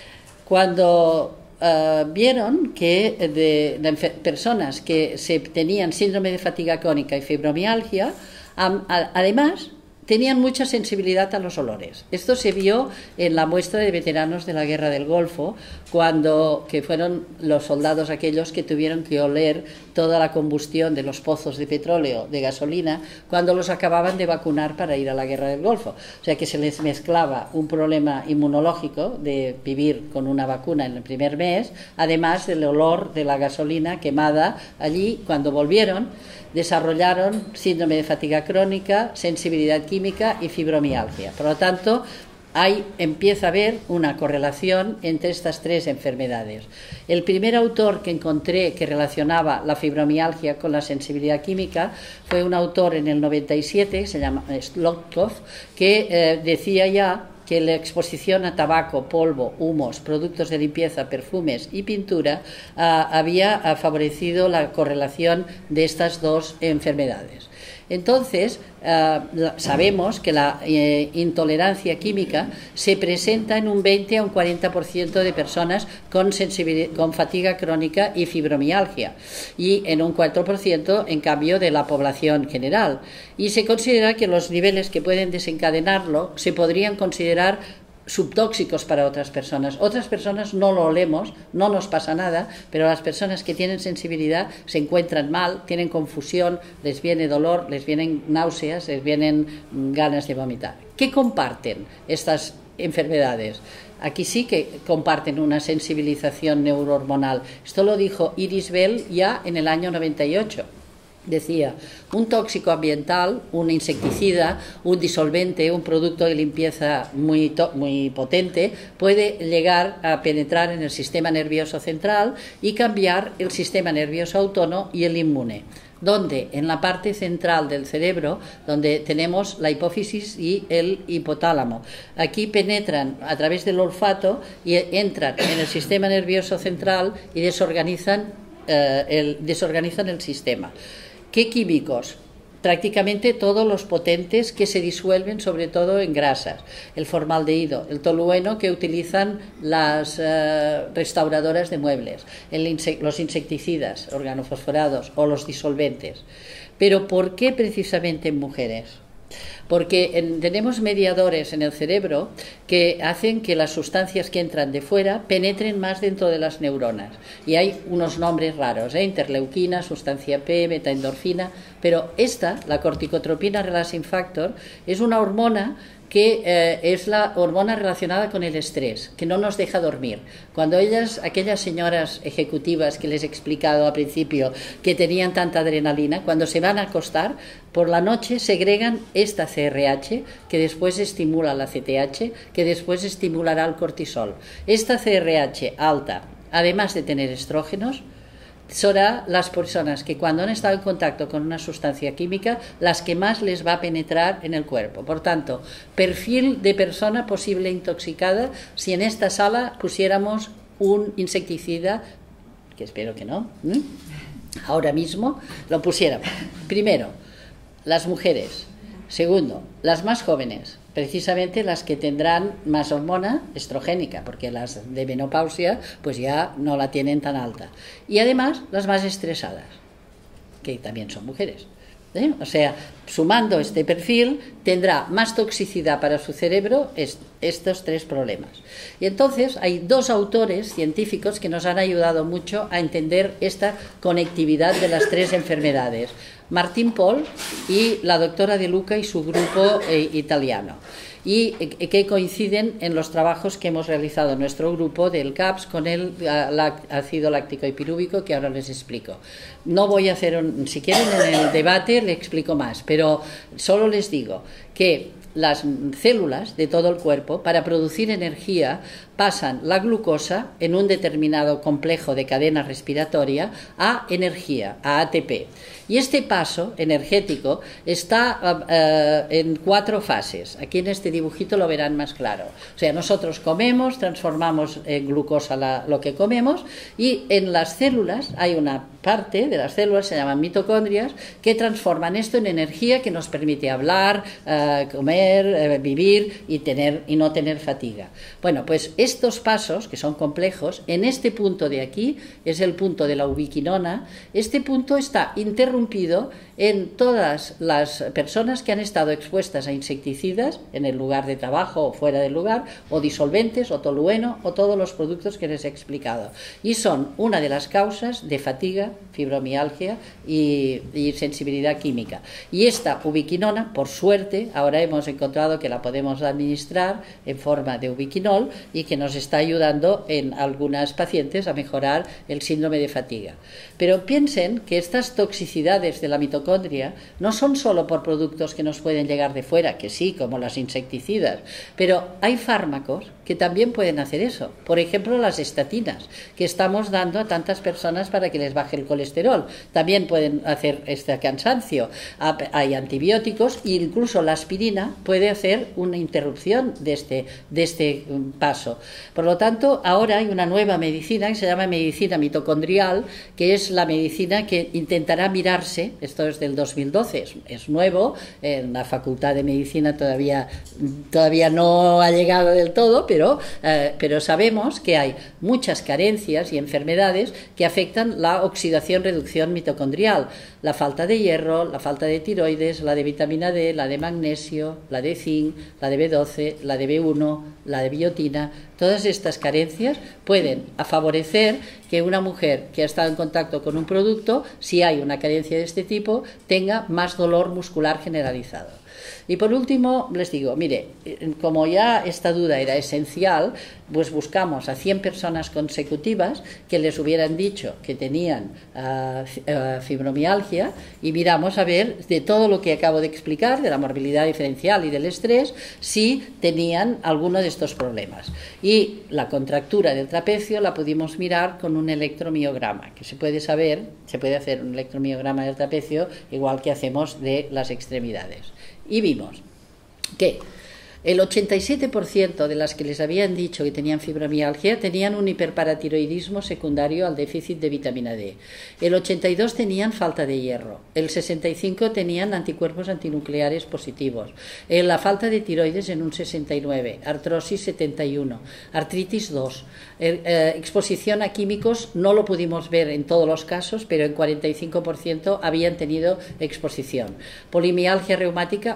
Cuando vieron que de personas que tenían síndrome de fatiga crónica y fibromialgia, además tenían mucha sensibilidad a los olores. Esto se vio en la muestra de veteranos de la Guerra del Golfo, que fueron los soldados aquellos que tuvieron que oler toda la combustión de los pozos de petróleo, de gasolina, cuando los acababan de vacunar para ir a la Guerra del Golfo. O sea que se les mezclaba un problema inmunológico de vivir con una vacuna en el primer mes, además del olor de la gasolina quemada allí. Cuando volvieron, desarrollaron síndrome de fatiga crónica, sensibilidad química y fibromialgia. Por lo tanto, empieza a haber una correlación entre estas 3 enfermedades. El primer autor que encontré que relacionaba la fibromialgia con la sensibilidad química fue un autor en el 97, se llama Slotkov, que decía ya que la exposición a tabaco, polvo, humos, productos de limpieza, perfumes y pintura había favorecido la correlación de estas 2 enfermedades. Entonces, sabemos que la intolerancia química se presenta en un 20 a un 40% de personas con fatiga crónica y fibromialgia, y en un 4% en cambio de la población general. Y se considera que los niveles que pueden desencadenarlo se podrían considerar subtóxicos para otras personas. Otras personas no lo olemos, no nos pasa nada, pero las personas que tienen sensibilidad se encuentran mal, tienen confusión, les viene dolor, les vienen náuseas, les vienen ganas de vomitar. ¿Qué comparten estas enfermedades? Aquí sí que comparten una sensibilización neurohormonal. Esto lo dijo Iris Bell ya en el año 98. Decía, un tóxico ambiental, un insecticida, un disolvente, un producto de limpieza muy potente puede llegar a penetrar en el sistema nervioso central y cambiar el sistema nervioso autónomo y el inmune. donde en la parte central del cerebro, donde tenemos la hipófisis y el hipotálamo. Aquí penetran a través del olfato y entran en el sistema nervioso central y desorganizan el sistema. ¿Qué químicos? Prácticamente todos los potentes que se disuelven sobre todo en grasas, el formaldehído, el tolueno que utilizan las restauradoras de muebles, los insecticidas organofosforados o los disolventes. Pero ¿por qué precisamente en mujeres? Porque tenemos mediadores en el cerebro que hacen que las sustancias que entran de fuera penetren más dentro de las neuronas. Y hay unos nombres raros, interleuquina, sustancia P, betaendorfina, pero esta, la corticotropina relaxing factor, es una hormona que es la hormona relacionada con el estrés, que no nos deja dormir. Cuando aquellas señoras ejecutivas que les he explicado al principio, que tenían tanta adrenalina, cuando se van a acostar, por la noche segregan esta CRH, que después estimula la CTH, que después estimulará el cortisol. Esta CRH alta, además de tener estrógenos, será las personas que cuando han estado en contacto con una sustancia química, las que más les va a penetrar en el cuerpo. Por tanto, perfil de persona posible intoxicada, si en esta sala pusiéramos un insecticida, que espero que no, ahora mismo lo pusiéramos. Primero, las mujeres. Segundo, las más jóvenes, precisamente las que tendrán más hormona estrogénica, porque las de menopausia pues ya no la tienen tan alta. Y además las más estresadas, que también son mujeres. O sea, sumando este perfil, tendrá más toxicidad para su cerebro estos tres problemas. Y entonces hay dos autores científicos que nos han ayudado mucho a entender esta conectividad de las tres enfermedades. Martín Pol y la doctora De Luca y su grupo italiano, y que coinciden en los trabajos que hemos realizado en nuestro grupo del CAPS con el ácido láctico y pirúvico, que ahora les explico. No voy a hacer, si quieren en el debate le explico más, pero solo les digo que las células de todo el cuerpo, para producir energía, pasan la glucosa en un determinado complejo de cadena respiratoria a energía, a ATP. Y este paso energético está en 4 fases. Aquí en este dibujito lo verán más claro. O sea, nosotros comemos, transformamos en glucosa lo que comemos, y en las células hay una parte de las células, se llaman mitocondrias, que transforman esto en energía que nos permite hablar, comer, vivir y no tener fatiga. Bueno, pues estos pasos, que son complejos, en este punto de aquí, es el punto de la ubiquinona, este punto está interrumpido en todas las personas que han estado expuestas a insecticidas en el lugar de trabajo o fuera del lugar, o disolventes, o tolueno, o todos los productos que les he explicado. Y son una de las causas de fatiga, fibromialgia y sensibilidad química. Y esta ubiquinona, por suerte, ahora hemos encontrado que la podemos administrar en forma de ubiquinol y que nos está ayudando en algunas pacientes a mejorar el síndrome de fatiga. Pero piensen que estas toxicidades de la mitocondria no son solo por productos que nos pueden llegar de fuera, que sí, como las insecticidas, pero hay fármacos que también pueden hacer eso. Por ejemplo, las estatinas, que estamos dando a tantas personas para que les baje el colesterol. También pueden hacer este cansancio. Hay antibióticos e incluso la aspirina puede hacer una interrupción de este paso. Por lo tanto, ahora hay una nueva medicina que se llama medicina mitocondrial, que es la medicina que intentará mirarse, esto es del 2012, es nuevo, en la Facultad de Medicina todavía no ha llegado del todo, pero sabemos que hay muchas carencias y enfermedades que afectan la oxidación-reducción mitocondrial, la falta de hierro, la falta de tiroides, la de vitamina D, la de magnesio, la de zinc, la de B12, la de B1, la de biotina. Todas estas carencias pueden favorecer que una mujer que ha estado en contacto con un producto, si hay una carencia de este tipo, tenga más dolor muscular generalizado. Y por último, les digo, mire, como ya esta duda era esencial, pues buscamos a 100 personas consecutivas que les hubieran dicho que tenían fibromialgia y miramos a ver de todo lo que acabo de explicar, de la morbilidad diferencial y del estrés, si tenían alguno de estos problemas. Y la contractura del trapecio la pudimos mirar con un electromiograma, que se puede hacer un electromiograma del trapecio igual que hacemos de las extremidades. Y vimos que el 87% de las que les habían dicho que tenían fibromialgia tenían un hiperparatiroidismo secundario al déficit de vitamina D. El 82% tenían falta de hierro. El 65% tenían anticuerpos antinucleares positivos. La falta de tiroides en un 69%, artrosis 71%, artritis 2%. Exposición a químicos no lo pudimos ver en todos los casos, pero en 45% habían tenido exposición. Polimialgia reumática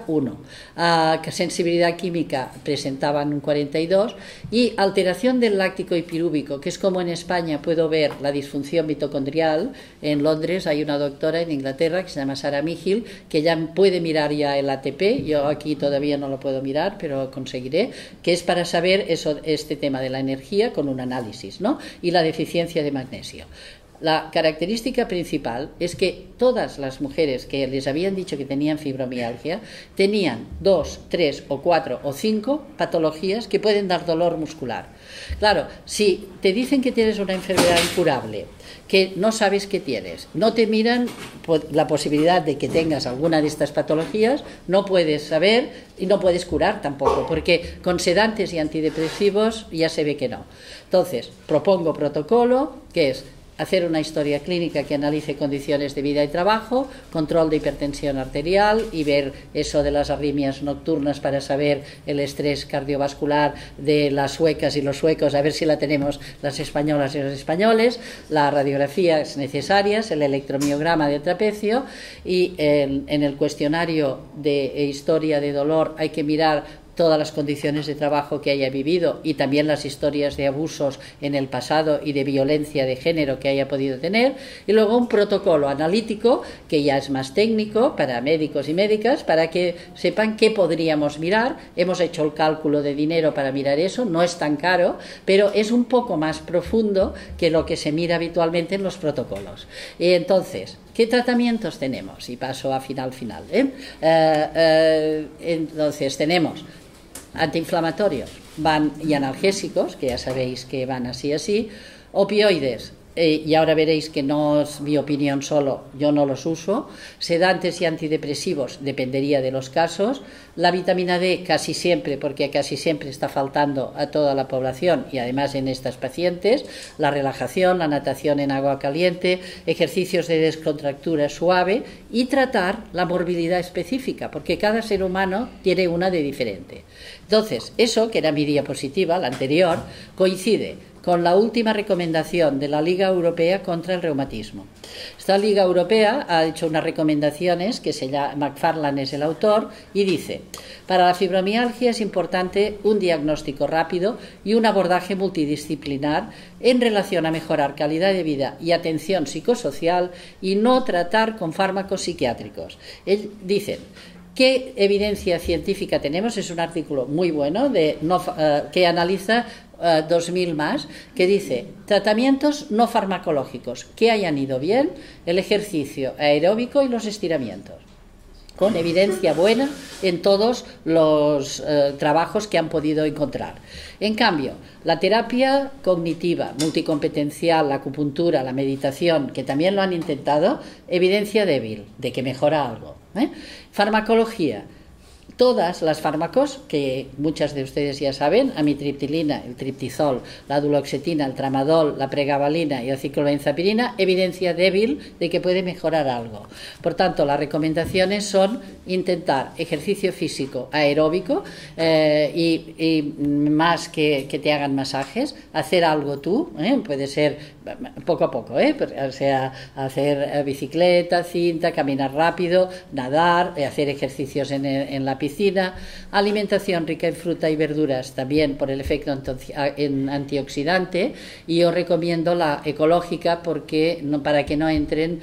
1%, sensibilidad química presentaban un 42% y alteración del láctico y pirúvico, que es como en España puedo ver la disfunción mitocondrial. En Londres hay una doctora en Inglaterra que se llama Sarah Mehill, que ya puede mirar ya el ATP, yo aquí todavía no lo puedo mirar, pero conseguiré, que es para saber este tema de la energía con un análisis, ¿no? Y la deficiencia de magnesio. La característica principal es que todas las mujeres que les habían dicho que tenían fibromialgia tenían 2, 3 o 4 o 5 patologías que pueden dar dolor muscular. Claro, si te dicen que tienes una enfermedad incurable, que no sabes qué tienes, no te miran la posibilidad de que tengas alguna de estas patologías, no puedes saber y no puedes curar tampoco, porque con sedantes y antidepresivos ya se ve que no. Entonces, propongo protocolo, que es hacer una historia clínica que analice condiciones de vida y trabajo, control de hipertensión arterial y ver eso de las arritmias nocturnas para saber el estrés cardiovascular de las suecas y los suecos, a ver si la tenemos las españolas y los españoles, las radiografías necesarias, el electromiograma del trapecio y en el cuestionario de historia de dolor hay que mirar todas las condiciones de trabajo que haya vivido y también las historias de abusos en el pasado y de violencia de género que haya podido tener, y luego un protocolo analítico que ya es más técnico para médicos y médicas para que sepan qué podríamos mirar. Hemos hecho el cálculo de dinero para mirar eso, no es tan caro, pero es un poco más profundo que lo que se mira habitualmente en los protocolos. Y entonces, ¿qué tratamientos tenemos? Y paso a final. Entonces tenemos antiinflamatorios y analgésicos, que ya sabéis que van así, opioides, y ahora veréis que no es mi opinión solo, yo no los uso, sedantes y antidepresivos, dependería de los casos, la vitamina D casi siempre, porque casi siempre está faltando a toda la población y además en estas pacientes, la relajación, la natación en agua caliente, ejercicios de descontractura suave y tratar la morbilidad específica, porque cada ser humano tiene una de diferente. Entonces, eso, que era mi diapositiva, la anterior, coincide con la última recomendación de la Liga Europea contra el Reumatismo. Esta Liga Europea ha hecho unas recomendaciones, que se llama, McFarlane es el autor, y dice: para la fibromialgia es importante un diagnóstico rápido y un abordaje multidisciplinar en relación a mejorar calidad de vida y atención psicosocial y no tratar con fármacos psiquiátricos. Dicen: ¿qué evidencia científica tenemos? Es un artículo muy bueno que analiza 2000 más, que dice tratamientos no farmacológicos que hayan ido bien, el ejercicio aeróbico y los estiramientos, con evidencia buena en todos los trabajos que han podido encontrar. En cambio, la terapia cognitiva, multicompetencial, la acupuntura, la meditación, que también lo han intentado, evidencia débil de que mejora algo. Farmacología. Todas las fármacos, que muchas de ustedes ya saben, amitriptilina, el triptizol, la duloxetina, el tramadol, la pregabalina y la ciclobenzapirina, evidencia débil de que puede mejorar algo. Por tanto, las recomendaciones son intentar ejercicio físico aeróbico y más que te hagan masajes, hacer algo tú, puede ser poco a poco, o sea, hacer bicicleta, cinta, caminar rápido, nadar, hacer ejercicios en la piscina, piscina, alimentación rica en fruta y verduras, también por el efecto antioxidante, y os recomiendo la ecológica porque para que no entren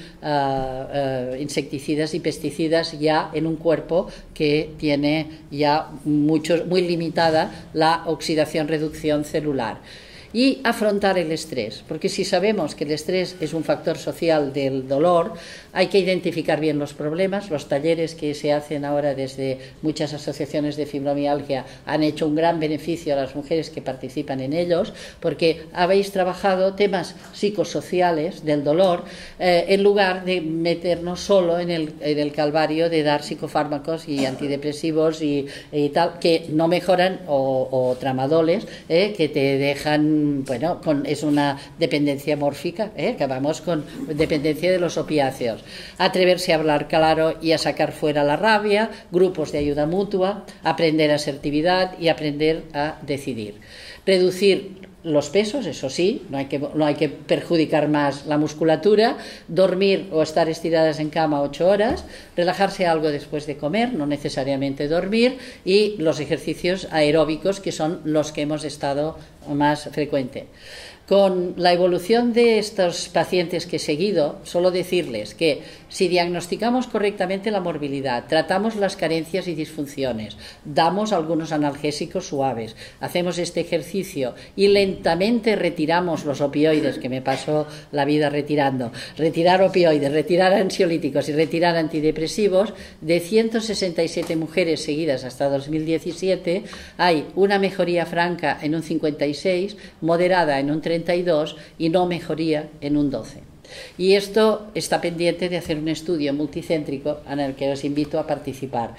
insecticidas y pesticidas ya en un cuerpo que tiene ya muy limitada la oxidación-reducción celular. Y afrontar el estrés, porque si sabemos que el estrés es un factor social del dolor, hay que identificar bien los problemas. Los talleres que se hacen ahora desde muchas asociaciones de fibromialgia han hecho un gran beneficio a las mujeres que participan en ellos, porque habéis trabajado temas psicosociales del dolor en lugar de meternos solo en el calvario de dar psicofármacos y antidepresivos y tal, que no mejoran, o tramadoles que te dejan, bueno, es una dependencia mórfica, acabamos con dependencia de los opiáceos. Atreverse a hablar claro y a sacar fuera la rabia, grupos de ayuda mutua, aprender asertividad y aprender a decidir. Reducir los pesos, eso sí, no hay que perjudicar más la musculatura, dormir o estar estiradas en cama 8 horas, relajarse algo después de comer, no necesariamente dormir, y los ejercicios aeróbicos, que son los que hemos estado más frecuente. Con la evolución de estos pacientes que he seguido, solo decirles que si diagnosticamos correctamente la morbilidad, tratamos las carencias y disfunciones, damos algunos analgésicos suaves, hacemos este ejercicio y lentamente retiramos los opioides, que me paso la vida retirar opioides, retirar ansiolíticos y retirar antidepresivos, de 167 mujeres seguidas hasta 2017, hay una mejoría franca en un 56, moderada en un 32 y no mejoría en un 12. Y esto está pendiente de hacer un estudio multicéntrico en el que os invito a participar.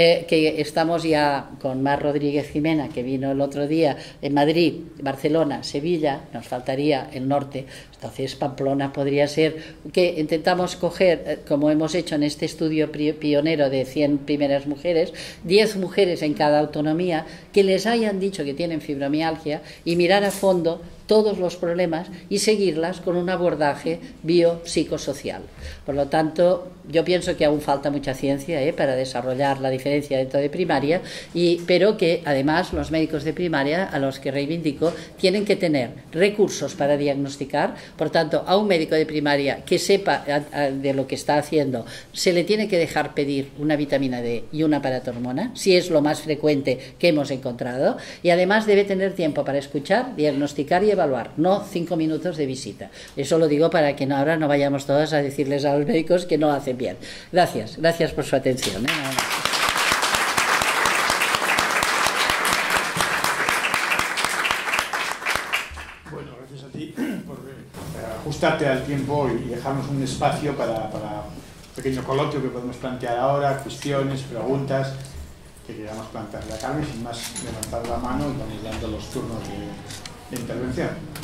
Que estamos ya con Mar Rodríguez Jimena, que vino el otro día en Madrid, Barcelona, Sevilla, nos faltaría el norte, entonces Pamplona podría ser, que intentamos coger, como hemos hecho en este estudio pionero de 100 primeras mujeres, 10 mujeres en cada autonomía que les hayan dicho que tienen fibromialgia y mirar a fondo todos los problemas y seguirlas con un abordaje biopsicosocial. Por lo tanto, yo pienso que aún falta mucha ciencia para desarrollar la diferencia dentro de primaria, pero que además los médicos de primaria, a los que reivindico, tienen que tener recursos para diagnosticar. Por tanto, a un médico de primaria que sepa de lo que está haciendo, se le tiene que dejar pedir una vitamina D y una paratormona, si es lo más frecuente que hemos encontrado, y además debe tener tiempo para escuchar, diagnosticar y evaluar, no 5 minutos de visita. Eso lo digo para que ahora no vayamos todas a decirles a los médicos que no hacen bien. Gracias por su atención. Bueno, gracias a ti por ajustarte al tiempo y dejarnos un espacio para un pequeño coloquio que podemos plantear ahora, cuestiones, preguntas que queramos plantearle a Carmen. Sin más, levantar la mano y vamos dando los turnos de intervención.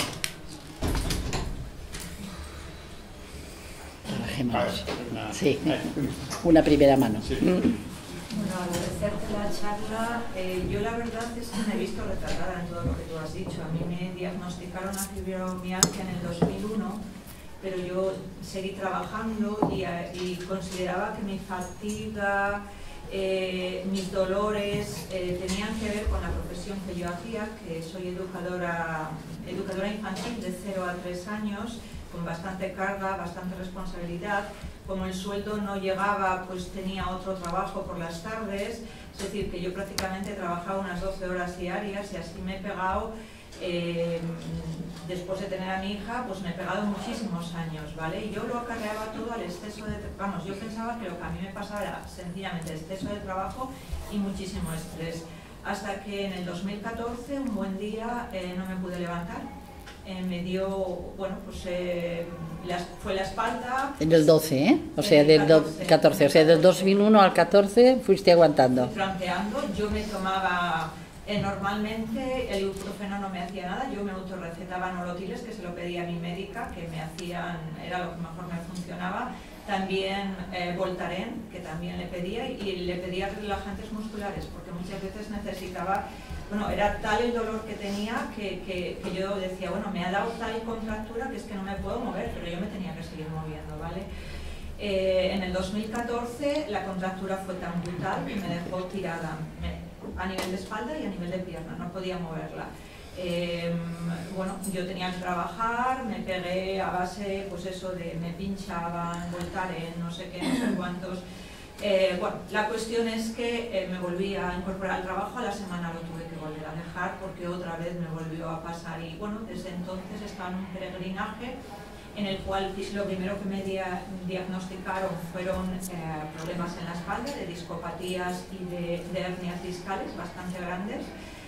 Sí, una primera mano. Sí. Bueno, agradecerte la charla. Yo la verdad es que me he visto retratada en todo lo que tú has dicho. A mí me diagnosticaron la fibromialgia en el 2001, pero yo seguí trabajando y consideraba que mi fatiga, mis dolores tenían que ver con la profesión que yo hacía, que soy educadora infantil de 0 a 3 años, con bastante carga, bastante responsabilidad. Como el sueldo no llegaba, pues tenía otro trabajo por las tardes, es decir, que yo prácticamente trabajaba unas 12 horas diarias y así me he pegado, después de tener a mi hija, pues me he pegado muchísimos años, ¿vale? Y yo lo acarreaba todo al exceso de... Vamos, yo pensaba que lo que a mí me pasaba era sencillamente exceso de trabajo y muchísimo estrés. Hasta que en el 2014, un buen día, no me pude levantar. Me dio, bueno, pues fue la espalda. En el 12, O sea, del 14, o sea, del 2001 al 14 fuiste aguantando. Flanqueando, yo me tomaba, normalmente el ibuprofeno no me hacía nada, yo me autorrecetaba nolotiles, que se lo pedía a mi médica, que me hacían, era lo que mejor me funcionaba. También Voltaren, que también le pedía, y le pedía relajantes musculares, porque muchas veces necesitaba... Bueno, era tal el dolor que tenía que yo decía, bueno, me ha dado tal contractura que es que no me puedo mover, pero yo me tenía que seguir moviendo, ¿vale? En el 2014 la contractura fue tan brutal que me dejó tirada a nivel de espalda y a nivel de pierna, no podía moverla. Bueno, yo tenía que trabajar, me pegué a base, pues eso de me pinchaban, Voltaren, no sé qué, no sé cuántos. Bueno, la cuestión es que me volví a incorporar al trabajo, a la semana lo tuve que volver a dejar porque otra vez me volvió a pasar y bueno, desde entonces estaba en un peregrinaje en el cual lo primero que me diagnosticaron fueron problemas en la espalda, de discopatías y de hernias discales bastante grandes.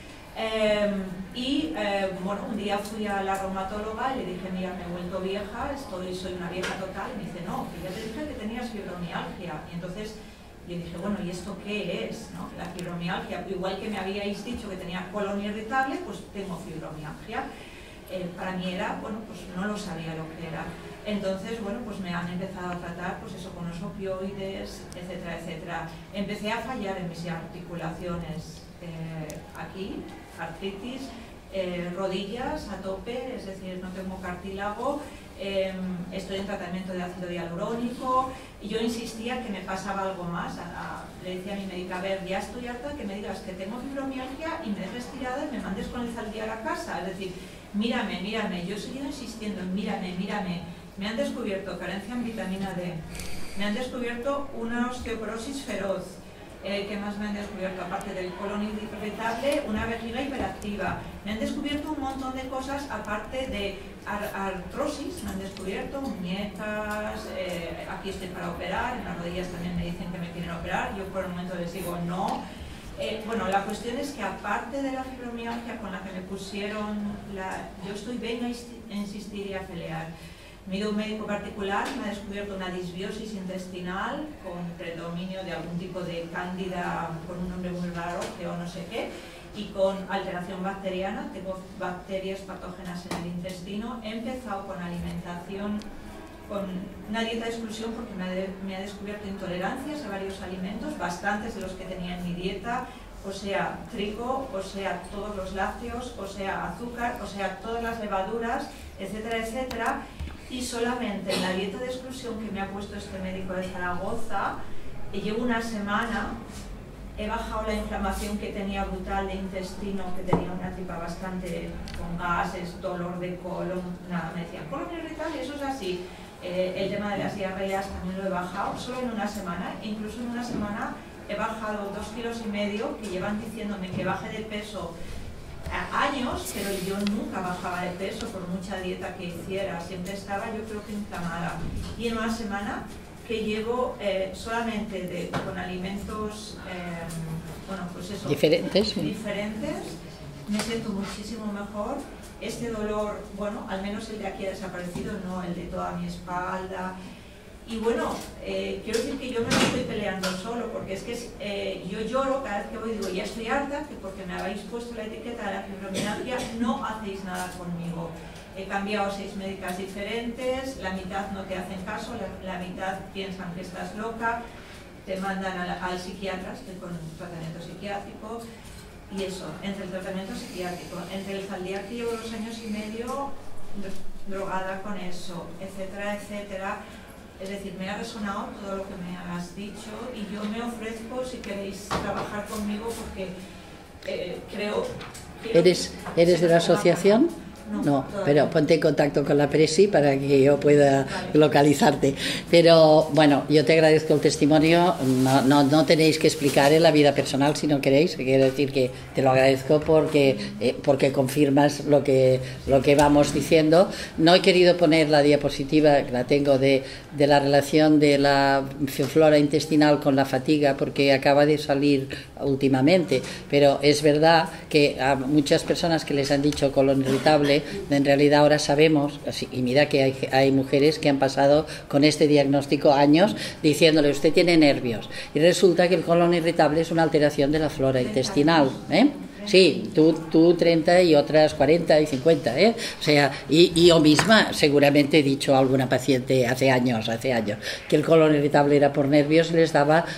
Bueno, un día fui a la reumatóloga y le dije, mira, me he vuelto vieja, soy una vieja total, y me dice, no, que ya te dije que tenías fibromialgia. Y entonces yo dije, bueno, ¿y esto qué es? ¿No? La fibromialgia, igual que me habíais dicho que tenía colon irritable, pues tengo fibromialgia. Para mí era, bueno, pues no lo sabía lo que era. Entonces, bueno, pues me han empezado a tratar, pues eso, con los opioides, etcétera, etcétera. Empecé a fallar en mis articulaciones, aquí, artritis, rodillas a tope, es decir, no tengo cartílago, estoy en tratamiento de ácido hialurónico y yo insistía que me pasaba algo más. Le decía a mi médica, a ver, ya estoy harta que me digas que tengo fibromialgia y me dejes tirada y me mandes con el Zaldía a la casa. Es decir, mírame, mírame, yo he seguido insistiendo, mírame, mírame. Me han descubierto carencia en vitamina D, me han descubierto una osteoporosis feroz. ¿Qué más me han descubierto? Aparte del colon irritable, una vejiga hiperactiva. Me han descubierto un montón de cosas, aparte de artrosis, me han descubierto muñecas, aquí estoy para operar, en las rodillas también me dicen que me quieren operar, yo por el momento les digo no. Bueno, la cuestión es que aparte de la fibromialgia con la que me pusieron, yo estoy venga a insistir y a pelear. Me he ido a un médico particular, me ha descubierto una disbiosis intestinal con predominio de algún tipo de cándida, con un nombre muy raro, o no sé qué, y con alteración bacteriana, tengo bacterias patógenas en el intestino. He empezado con alimentación, con una dieta de exclusión porque me ha descubierto intolerancias a varios alimentos, bastantes de los que tenía en mi dieta, o sea, trigo, o sea, todos los lácteos, o sea, azúcar, o sea, todas las levaduras, etcétera, etcétera. Y solamente en la dieta de exclusión que me ha puesto este médico de Zaragoza, llevo una semana, he bajado la inflamación que tenía brutal de intestino, que tenía una tripa bastante con gases, dolor de colon, nada, me decían, colon irritable, eso es así. El tema de las diarreas también lo he bajado, solo en una semana, incluso en una semana he bajado 2,5 kilos, que llevan diciéndome que baje de peso años, pero yo nunca bajaba de peso por mucha dieta que hiciera, siempre estaba yo creo que inflamada. Y en una semana que llevo solamente con alimentos bueno, pues eso, diferentes, me siento muchísimo mejor. Este dolor, bueno, al menos el de aquí ha desaparecido, no el de toda mi espalda. Y bueno, quiero decir que yo me lo estoy peleando solo, porque es que yo lloro cada vez que voy y digo, ya estoy harta, que porque me habéis puesto la etiqueta de la fibromialgia no hacéis nada conmigo. He cambiado 6 médicas diferentes, la mitad no te hacen caso, la mitad piensan que estás loca, te mandan al psiquiatra, estoy con tratamiento psiquiátrico, y eso, entre el tratamiento psiquiátrico, entre el Zaldía que llevo 2 años y medio drogada con eso, etcétera, etcétera. Es decir, me ha resonado todo lo que me has dicho y yo me ofrezco si queréis trabajar conmigo porque creo... ¿Eres de la asociación? No, pero ponte en contacto con la Presi para que yo pueda localizarte. Pero bueno, yo te agradezco el testimonio, no tenéis que explicar en la vida personal si no queréis, quiero decir que te lo agradezco porque confirmas lo que vamos diciendo. No he querido poner la diapositiva, la tengo de la relación de la flora intestinal con la fatiga porque acaba de salir últimamente, pero es verdad que a muchas personas que les han dicho colon irritable, en realidad ahora sabemos, y mira que hay mujeres que han pasado con este diagnóstico años diciéndole usted tiene nervios y resulta que el colon irritable es una alteración de la flora intestinal, ¿eh? Sí, tú 30 y otras 40 y 50, ¿eh? O sea, y yo misma seguramente he dicho a alguna paciente hace años que el colon irritable era por nervios, les daba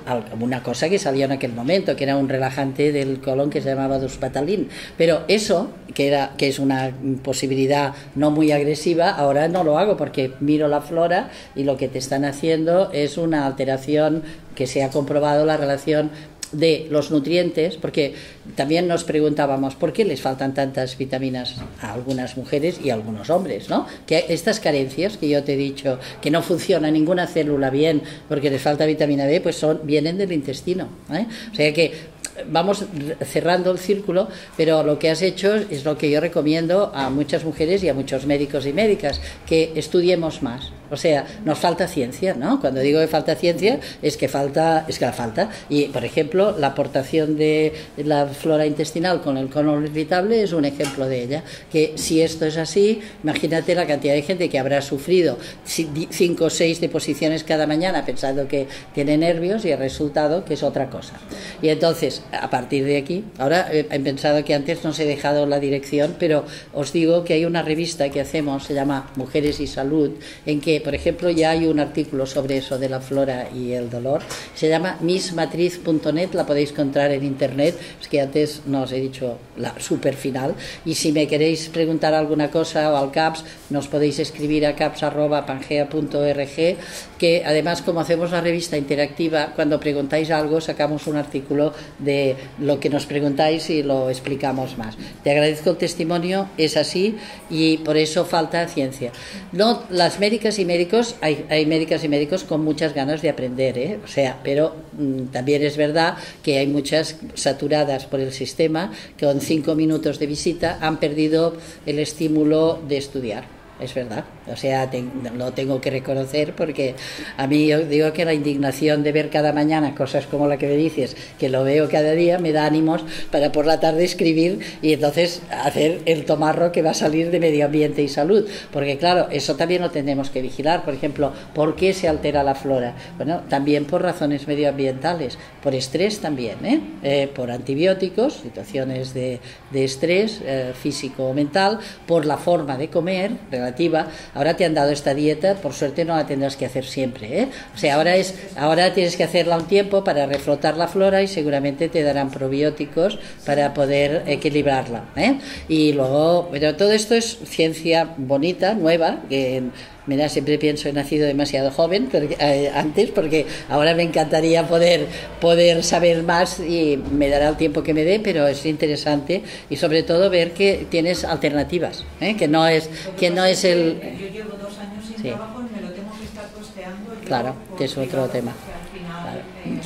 una cosa que salió en aquel momento, que era un relajante del colon que se llamaba Duspatalin, pero eso, que es una posibilidad no muy agresiva, ahora no lo hago porque miro la flora y lo que te están haciendo es una alteración que se ha comprobado la relación de los nutrientes, porque también nos preguntábamos por qué les faltan tantas vitaminas a algunas mujeres y a algunos hombres, ¿no? Que estas carencias que yo te he dicho, que no funciona ninguna célula bien porque les falta vitamina D, pues vienen del intestino, ¿eh? O sea que vamos cerrando el círculo, pero lo que has hecho es lo que yo recomiendo a muchas mujeres y a muchos médicos y médicas, que estudiemos más. O sea, nos falta ciencia, ¿no? Cuando digo que falta ciencia, es que la falta. Y, por ejemplo, la aportación de la flora intestinal con el colon irritable es un ejemplo de ella. Que si esto es así, imagínate la cantidad de gente que habrá sufrido 5 o 6 deposiciones cada mañana pensando que tiene nervios y el resultado que es otra cosa. Y entonces, a partir de aquí, ahora he pensado que antes no os he dejado la dirección, pero os digo que hay una revista que hacemos, se llama Mujeres y Salud, en que, por ejemplo, ya hay un artículo sobre eso de la flora y el dolor, se llama missmatriz.net, la podéis encontrar en internet, es que antes no os he dicho la super final, y si me queréis preguntar alguna cosa o al CAPS, nos podéis escribir a caps@pangea.org, que además, como hacemos la revista interactiva, cuando preguntáis algo sacamos un artículo de lo que nos preguntáis y lo explicamos más. Te agradezco el testimonio, es así, y por eso falta ciencia. No, las médicas y médicos, hay médicas y médicos con muchas ganas de aprender, ¿eh? O sea, pero también es verdad que hay muchas saturadas por el sistema que con 5 minutos de visita han perdido el estímulo de estudiar. Es verdad, o sea, lo tengo que reconocer, porque a mí, yo digo que la indignación de ver cada mañana cosas como la que me dices, que lo veo cada día, me da ánimos para por la tarde escribir y entonces hacer el tomarro que va a salir de medio ambiente y salud, porque claro, eso también lo tenemos que vigilar. Por ejemplo, ¿por qué se altera la flora? Bueno, también por razones medioambientales, por estrés también, por antibióticos, situaciones de estrés físico o mental, por la forma de comer relativa. Ahora te han dado esta dieta, por suerte no la tendrás que hacer siempre, ¿eh? O sea, ahora tienes que hacerla un tiempo para reflotar la flora y seguramente te darán probióticos para poder equilibrarla, ¿eh? Y luego, pero todo esto es ciencia bonita, nueva, que mira, siempre pienso he nacido demasiado joven antes, porque ahora me encantaría poder saber más y me dará el tiempo que me dé, pero es interesante y sobre todo ver que tienes alternativas, que no es el... Yo llevo 2 años sin trabajo y me lo tengo que estar costeando. Claro, que es otro tema. Al final, Claro.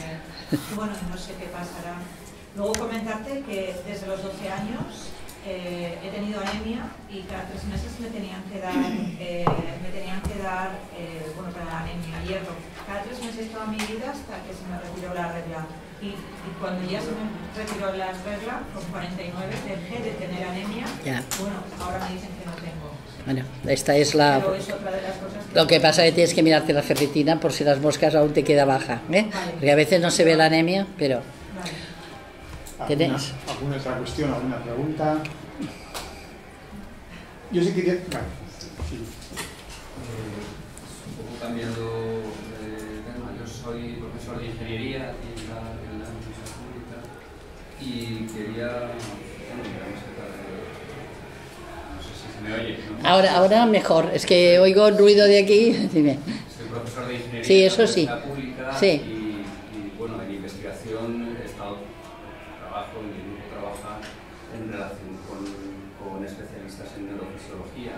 Bueno, no sé qué pasará. Luego comentarte que desde los 12 años he tenido anemia y cada 3 meses me tenían que dar bueno, para la anemia, hierro. Cada 3 meses toda mi vida hasta que se me retiró la regla. Y cuando ya se me retiró la regla, con 49, dejé de tener anemia. Ya. Bueno, ahora me dicen que no tengo. Bueno, esta es la... Pero es otra de las cosas que... Lo que pasa es que tienes que mirarte la ferritina por si las moscas aún te queda baja, ¿eh? Vale. Porque a veces no se ve la anemia, pero... Vale. ¿Tenéis? ¿Alguna otra cuestión, alguna pregunta? Yo sí quería... Vale, sí. Un poco cambiando de tema, yo soy profesor de ingeniería en la Universidad Pública y quería... no sé si se me oye, ¿no? Ahora mejor, es que oigo ruido de aquí. Dime. Soy profesor de ingeniería Sí, eso en la sí. Universidad Pública Sí. y bueno, en investigación he estado trabajo, mi grupo trabaja en relación con especialistas en neurofisiología.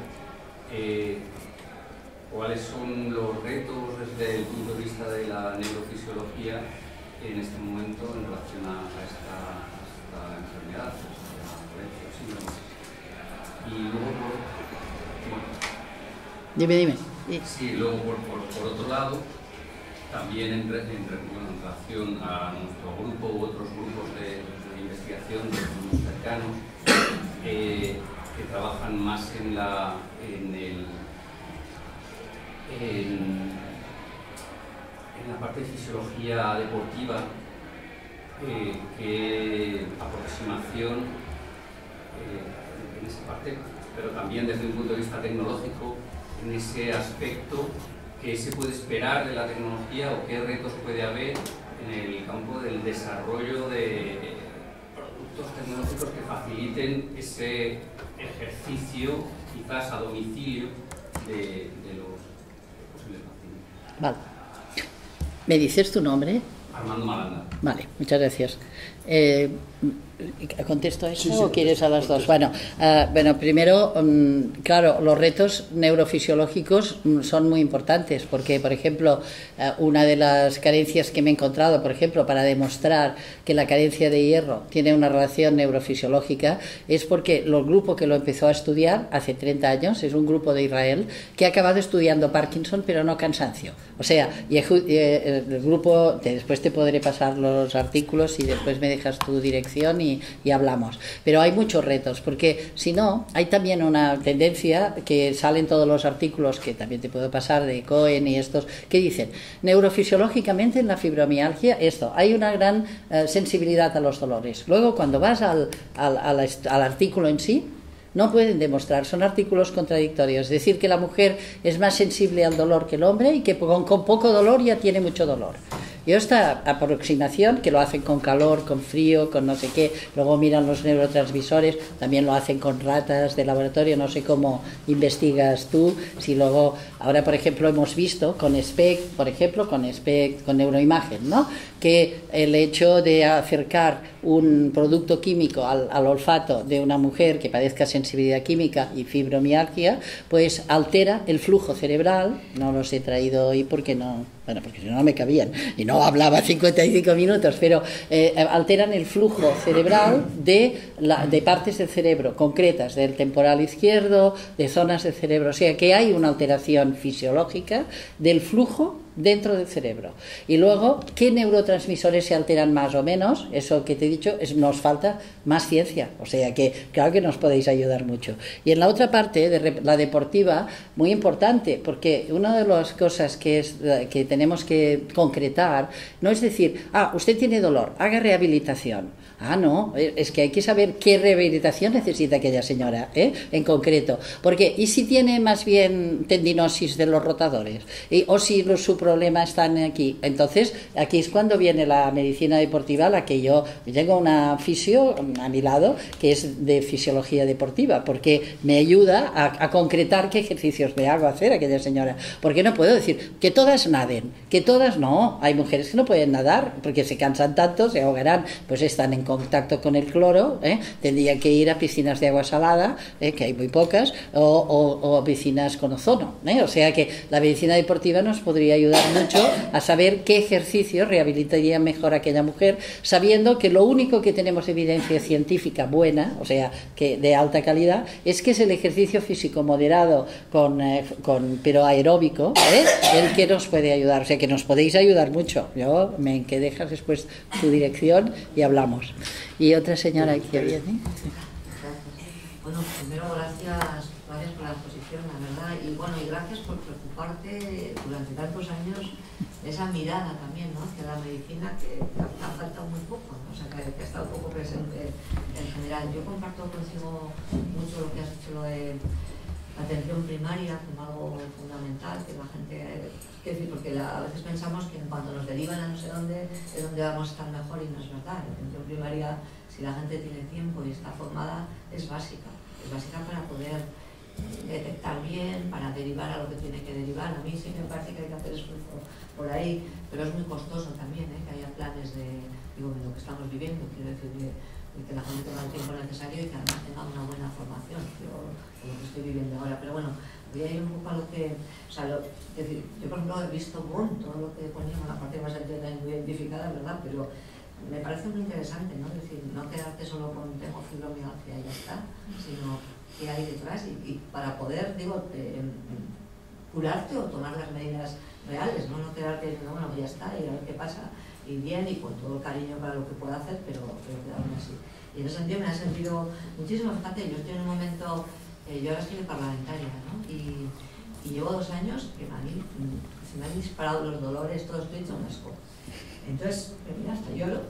¿Cuáles son los retos desde el punto de vista de la neurofisiología en este momento en relación a esta enfermedad, a esta dolencia o síndrome? Y luego, Dime. sí, luego por otro lado, también en relación a nuestro grupo u otros grupos de investigación, de grupos cercanos, que trabajan más en la parte de fisiología deportiva, qué aproximación en esa parte, pero también desde un punto de vista tecnológico, en ese aspecto, qué se puede esperar de la tecnología o qué retos puede haber en el campo del desarrollo de productos tecnológicos que faciliten ese ejercicio, quizás a domicilio, de los posibles pacientes. Vale. ¿Me dices tu nombre? Armando Malanda. Vale, muchas gracias. ¿Contesto a eso Sí, o quieres a las dos? Bueno, primero, claro, los retos neurofisiológicos son muy importantes porque, por ejemplo, una de las carencias que me he encontrado, por ejemplo, para demostrar que la carencia de hierro tiene una relación neurofisiológica, es porque el grupo que lo empezó a estudiar hace 30 años es un grupo de Israel que ha acabado estudiando Parkinson, pero no cansancio. O sea, y el grupo, después te podré pasar los artículos y después me dejas tu dirección y hablamos. Pero hay muchos retos, porque si no, hay también una tendencia que salen todos los artículos, que también te puedo pasar, de Cohen y estos, que dicen, neurofisiológicamente en la fibromialgia, hay una gran sensibilidad a los dolores. Luego, cuando vas al artículo en sí, no pueden demostrar, son artículos contradictorios. Es decir, que la mujer es más sensible al dolor que el hombre y que con poco dolor ya tiene mucho dolor. Y esta aproximación, que lo hacen con calor, con frío, con no sé qué, luego miran los neurotransmisores, también lo hacen con ratas de laboratorio, no sé cómo investigas tú, si luego, ahora por ejemplo hemos visto con SPECT, por ejemplo, con neuroimagen, ¿no?, que el hecho de acercar un producto químico al olfato de una mujer que padezca sensibilidad química y fibromialgia, pues altera el flujo cerebral. No los he traído hoy porque no, porque si no me cabían y no hablaba 55 minutos, pero alteran el flujo cerebral de partes del cerebro concretas, del temporal izquierdo, de zonas del cerebro, o sea que hay una alteración fisiológica del flujo dentro del cerebro. Y luego, ¿qué neurotransmisores se alteran más o menos? Eso que te he dicho, nos falta más ciencia, o sea que claro que nos podéis ayudar mucho. Y en la otra parte, de la deportiva, muy importante, porque una de las cosas que tenemos que concretar no es decir, usted tiene dolor, haga rehabilitación. No, es que hay que saber qué rehabilitación necesita aquella señora, en concreto. Porque, ¿y si tiene más bien tendinosis de los rotadores? O si su problema está aquí. Entonces, aquí es cuando viene la medicina deportiva, la que yo tengo una fisio a mi lado, que es de fisiología deportiva, porque me ayuda a concretar qué ejercicios le hago hacer a aquella señora. Porque no puedo decir que todas naden, que todas no. Hay mujeres que no pueden nadar porque se cansan tanto, se ahogarán, pues están en contacto con el cloro, tendrían que ir a piscinas de agua salada, que hay muy pocas, o a piscinas con ozono, o sea que la medicina deportiva nos podría ayudar mucho a saber qué ejercicio rehabilitaría mejor a aquella mujer, sabiendo que lo único que tenemos evidencia científica buena, o sea que de alta calidad, es que es el ejercicio físico moderado pero aeróbico, el que nos puede ayudar, o sea que nos podéis ayudar mucho. Que dejas después tu dirección y hablamos. Y otra señora aquí viene. Bueno, primero gracias por la exposición, la verdad, y gracias por preocuparte durante tantos años de esa mirada también, ¿no?, hacia la medicina, que ha faltado muy poco, ¿no? O sea, que ha estado poco presente en general. Yo comparto contigo mucho lo que has dicho, lo de la atención primaria como algo fundamental, que la gente... Es decir, porque a veces pensamos que en cuanto nos derivan a no sé dónde es donde vamos a estar mejor, y no es verdad. La atención primaria, si la gente tiene tiempo y está formada, es básica. Es básica para poder detectar bien, para derivar a lo que tiene que derivar. A mí sí me parece que hay que hacer esfuerzo por ahí, pero es muy costoso también, que haya planes de lo que estamos viviendo, quiero decir, de que la gente tenga el tiempo necesario y que además tenga una buena formación, lo que estoy viviendo ahora. Pero bueno, voy a ir un poco a lo que... O sea, es decir, yo por ejemplo he visto todo lo que poníamos, la parte más identificada, ¿verdad? Pero me parece muy interesante, ¿no? Es decir, no quedarte solo con tengo fibromialgia y ya está, sino qué hay detrás y para poder, curarte o tomar las medidas reales, no quedarte diciendo, bueno, ya está, y a ver qué pasa, y bien, y con todo el cariño para lo que pueda hacer, pero quedarme así. Y en ese sentido me ha sentido muchísimo. Fíjate, yo estoy en un momento, yo ahora estoy de parlamentaria, ¿no? Y llevo 2 años que se me han disparado los dolores, todo estoy hecho un asco. Entonces, mira, hasta lloro.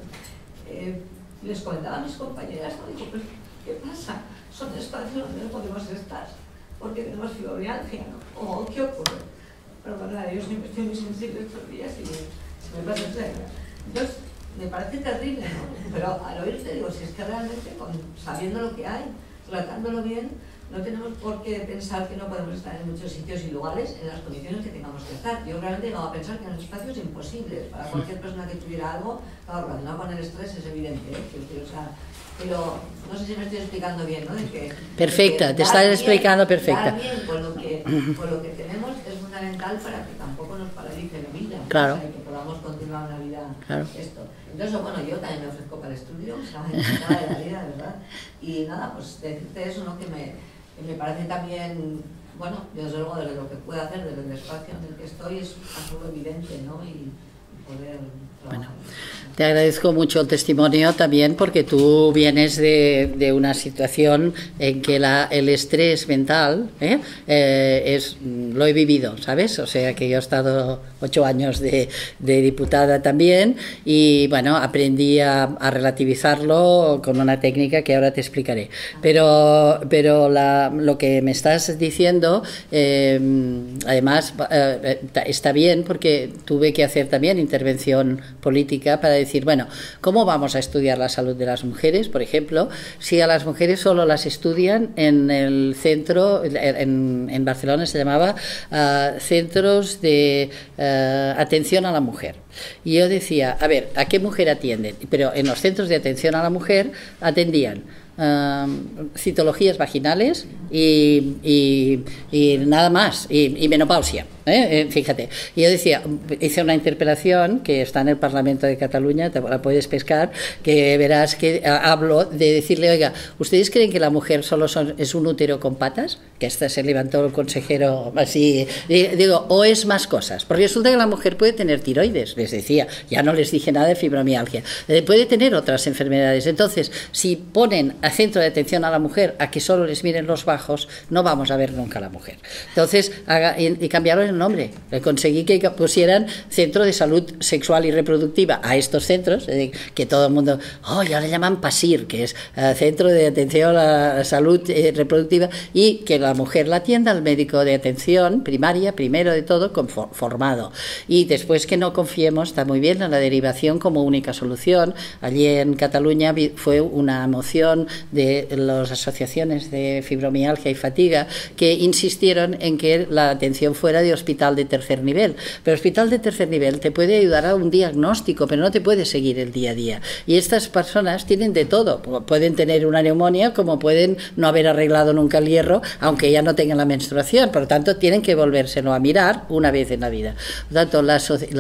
Les comentaba a mis compañeras, ¿no? Digo, pues, ¿qué pasa? Son espacios donde no podemos estar, porque tenemos fibromialgia, ¿no? ¿Qué ocurre? Pero bueno, yo estoy muy sensible estos días y se me pasa el tren. Entonces, me parece terrible, ¿no? Pero al oírte digo, si es que realmente, sabiendo lo que hay, tratándolo bien, no tenemos por qué pensar que no podemos estar en muchos sitios y lugares en las condiciones que tengamos que estar. Yo realmente he llegado a pensar que en los espacios imposibles para cualquier persona que tuviera algo, claro, relacionado con el estrés es evidente, ¿eh? O sea, pero no sé si me estoy explicando bien, ¿no? Perfecta, te estás explicando perfecta. Dar bien con lo que tenemos es fundamental para que tampoco nos paralice la vida, claro. O sea, que podamos continuar una vida, claro. Esto. Entonces, bueno, yo también me ofrezco para el estudio, o sea, encantada de la vida, ¿verdad? Y nada, pues decirte eso, ¿no? Que me parece también, bueno, yo desde luego desde lo que puedo hacer, desde el espacio en el que estoy, es algo evidente, ¿no? Y poder trabajar. Bueno, te agradezco mucho el testimonio también porque tú vienes de una situación en que el estrés mental lo he vivido, ¿sabes? O sea que yo he estado 8 años de diputada también y bueno, aprendí a relativizarlo con una técnica que ahora te explicaré. Pero lo que me estás diciendo además está bien porque tuve que hacer también intervención política para decir, bueno, ¿cómo vamos a estudiar la salud de las mujeres, por ejemplo, si a las mujeres solo las estudian en el centro, en Barcelona se llamaba Centros de Atención a la Mujer? Y yo decía, a ver, ¿a qué mujer atienden? Pero en los centros de atención a la mujer atendían citologías vaginales y nada más, y menopausia. Fíjate, y yo decía, hice una interpelación que está en el Parlamento de Cataluña, te la puedes pescar, que verás que hablo de decirle, oiga, ¿ustedes creen que la mujer solo es un útero con patas? Que esta se levantó el consejero así, digo, o es más cosas, porque resulta que la mujer puede tener tiroides, les decía, ya no les dije nada de fibromialgia, puede tener otras enfermedades. Entonces, si ponen a centro de atención a la mujer a que solo les miren los bajos, no vamos a ver nunca a la mujer. Entonces, y cambiaron el nombre, conseguí que pusieran Centro de Salud Sexual y Reproductiva a estos centros, que todo el mundo, ya le llaman PASIR, que es Centro de Atención a la Salud Reproductiva, y que la mujer la atienda al médico de atención primaria, primero de todo, formado. Y después que no confiemos, está muy bien, en la derivación como única solución. Allí en Cataluña fue una moción de las asociaciones de fibromialgia y fatiga que insistieron en que la atención fuera de hospital de tercer nivel. Pero hospital de tercer nivel te puede ayudar a un diagnóstico, pero no te puede seguir el día a día. Y estas personas tienen de todo. Pueden tener una neumonía, como pueden no haber arreglado nunca el hierro, aunque ya no tengan la menstruación. Por lo tanto, tienen que volvérselo a mirar una vez en la vida. Por lo tanto,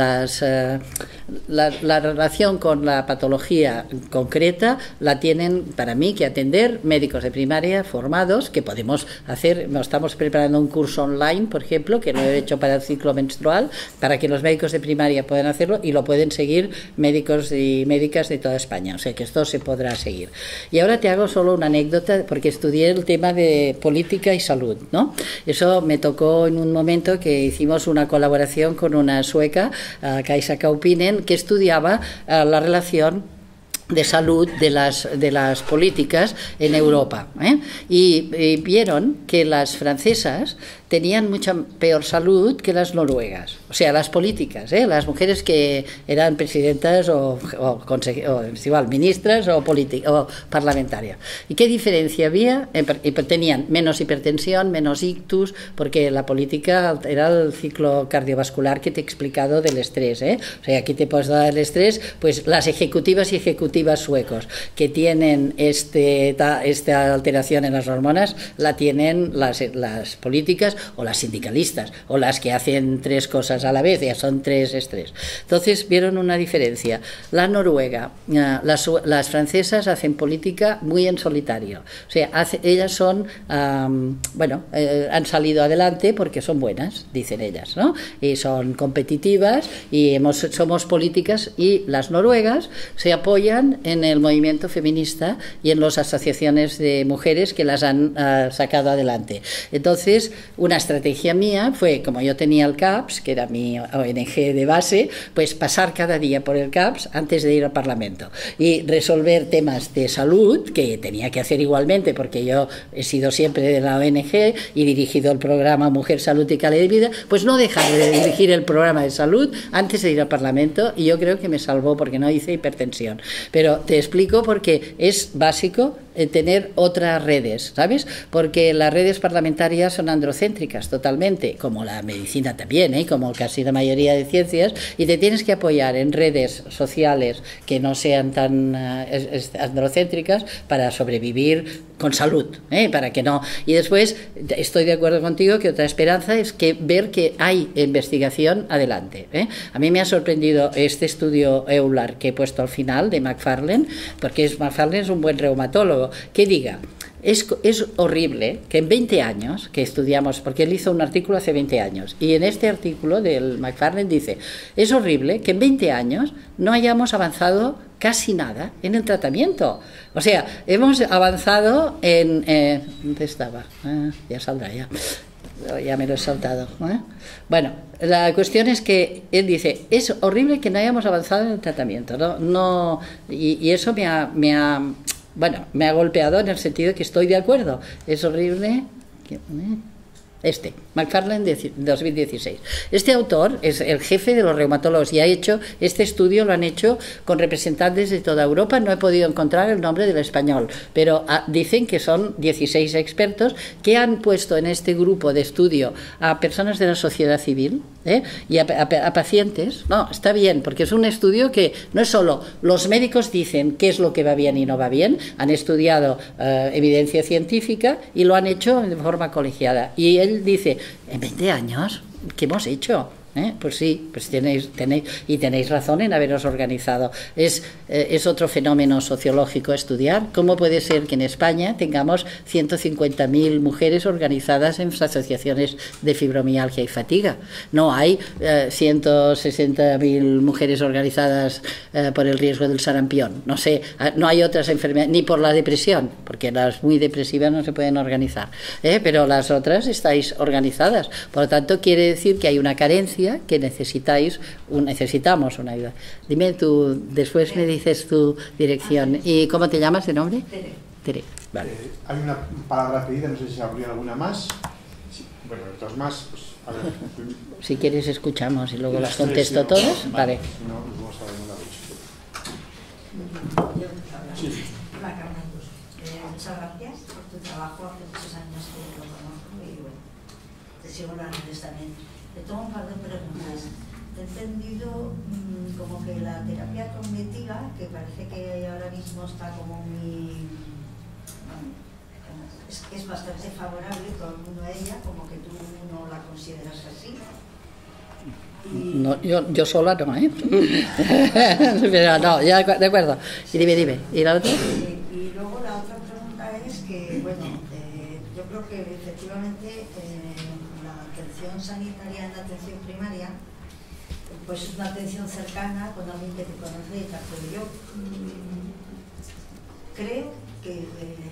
la relación con la patología concreta la tienen, para mí, que atender médicos de primaria formados, que podemos hacer. Estamos preparando un curso online, por ejemplo, que lo he hecho para el ciclo menstrual, para que los médicos de primaria puedan hacerlo, y lo pueden seguir médicos y médicas de toda España. O sea que esto se podrá seguir. Y ahora te hago solo una anécdota, porque estudié el tema de política y salud, ¿no? Eso me tocó en un momento que hicimos una colaboración con una sueca, Kaisa Kaupinen, que estudiaba la relación de salud de las políticas en Europa, y vieron que las francesas tenían mucha peor salud que las noruegas, o sea, las políticas, las mujeres que eran presidentas o igual, ministras o parlamentarias. ¿Y qué diferencia había? Tenían menos hipertensión, menos ictus, porque la política era el ciclo cardiovascular que te he explicado del estrés, O sea, aquí te puedes dar el estrés, pues las ejecutivas y ejecutivas suecos que tienen esta alteración en las hormonas, la tienen las políticas o las sindicalistas, o las que hacen 3 cosas a la vez, ya son 3 estrés. Entonces vieron una diferencia. La noruega, las francesas hacen política muy en solitario, o sea, ellas son, han salido adelante porque son buenas, dicen ellas, ¿no? Y son competitivas y somos políticas, y las noruegas se apoyan en el movimiento feminista y en las asociaciones de mujeres que las han sacado adelante. Entonces, una una estrategia mía fue, como yo tenía el CAPS, que era mi ONG de base, pues pasar cada día por el CAPS antes de ir al Parlamento y resolver temas de salud, que tenía que hacer igualmente, porque yo he sido siempre de la ONG y dirigido el programa Mujer, Salud y Calidad de Vida, pues no dejar de dirigir el programa de salud antes de ir al Parlamento, y yo creo que me salvó porque no hice hipertensión. Pero te explico porque es básico tener otras redes, ¿sabes? Porque las redes parlamentarias son androcéntricas totalmente, como la medicina también, como casi la mayoría de ciencias, y te tienes que apoyar en redes sociales que no sean tan androcéntricas para sobrevivir con salud, para que no. Y después estoy de acuerdo contigo que otra esperanza es que ver que hay investigación adelante. A mí me ha sorprendido este estudio EULAR que he puesto al final de Macfarlane, porque Macfarlane es un buen reumatólogo, que diga: es horrible que en 20 años que estudiamos, porque él hizo un artículo hace 20 años, y en este artículo del Macfarlane dice: es horrible que en 20 años no hayamos avanzado casi nada en el tratamiento. O sea, hemos avanzado en... ¿dónde estaba? Ya saldrá ya. Ya me lo he saltado. Bueno, la cuestión es que él dice: es horrible que no hayamos avanzado en el tratamiento. Y eso me ha golpeado en el sentido de que estoy de acuerdo. Es horrible que... Macfarlane 2016. Este autor es el jefe de los reumatólogos y ha hecho este estudio, lo han hecho con representantes de toda Europa. No he podido encontrar el nombre del español, pero dicen que son 16 expertos que han puesto en este grupo de estudio a personas de la sociedad civil y a pacientes. No, está bien, porque es un estudio que no es solo los médicos dicen qué es lo que va bien y no va bien, han estudiado evidencia científica y lo han hecho de forma colegiada. Y él dice: en 20 años, ¿qué hemos hecho? Pues sí, pues tenéis razón en haberos organizado. Es otro fenómeno sociológico a estudiar. ¿Cómo puede ser que en España tengamos 150.000 mujeres organizadas en asociaciones de fibromialgia y fatiga? No hay 160.000 mujeres organizadas por el riesgo del sarampión. No sé, no hay otras enfermedades, ni por la depresión, porque las muy depresivas no se pueden organizar, pero las otras estáis organizadas. Por lo tanto, quiere decir que hay una carencia, que necesitamos una ayuda. Dime tú, después me dices tu dirección. ¿Y cómo te llamas de nombre? Tere. Vale. Hay una palabra pedida, no sé si se abrió alguna más. Sí. Bueno, dos más, pues a ver. Si quieres escuchamos y luego las contesto todas. Vale. Si no, nos vamos a ver una vez. Sí. Hola, Carmen. Muchas gracias por tu trabajo. Hace muchos años que lo conozco y bueno, te sigo las redes también. Te tengo un par de preguntas. He entendido como que la terapia cognitiva, que parece que ahora mismo está como muy... Bueno, es bastante favorable todo el mundo a ella, como que tú no la consideras así. No, yo sola no, Pero no, ya de acuerdo. Y dime. ¿Y la otra? Y luego la otra pregunta es que, bueno, yo creo que efectivamente la atención sanitaria en la atención primaria pues es una atención cercana con alguien que te conoce y tal, pero yo creo que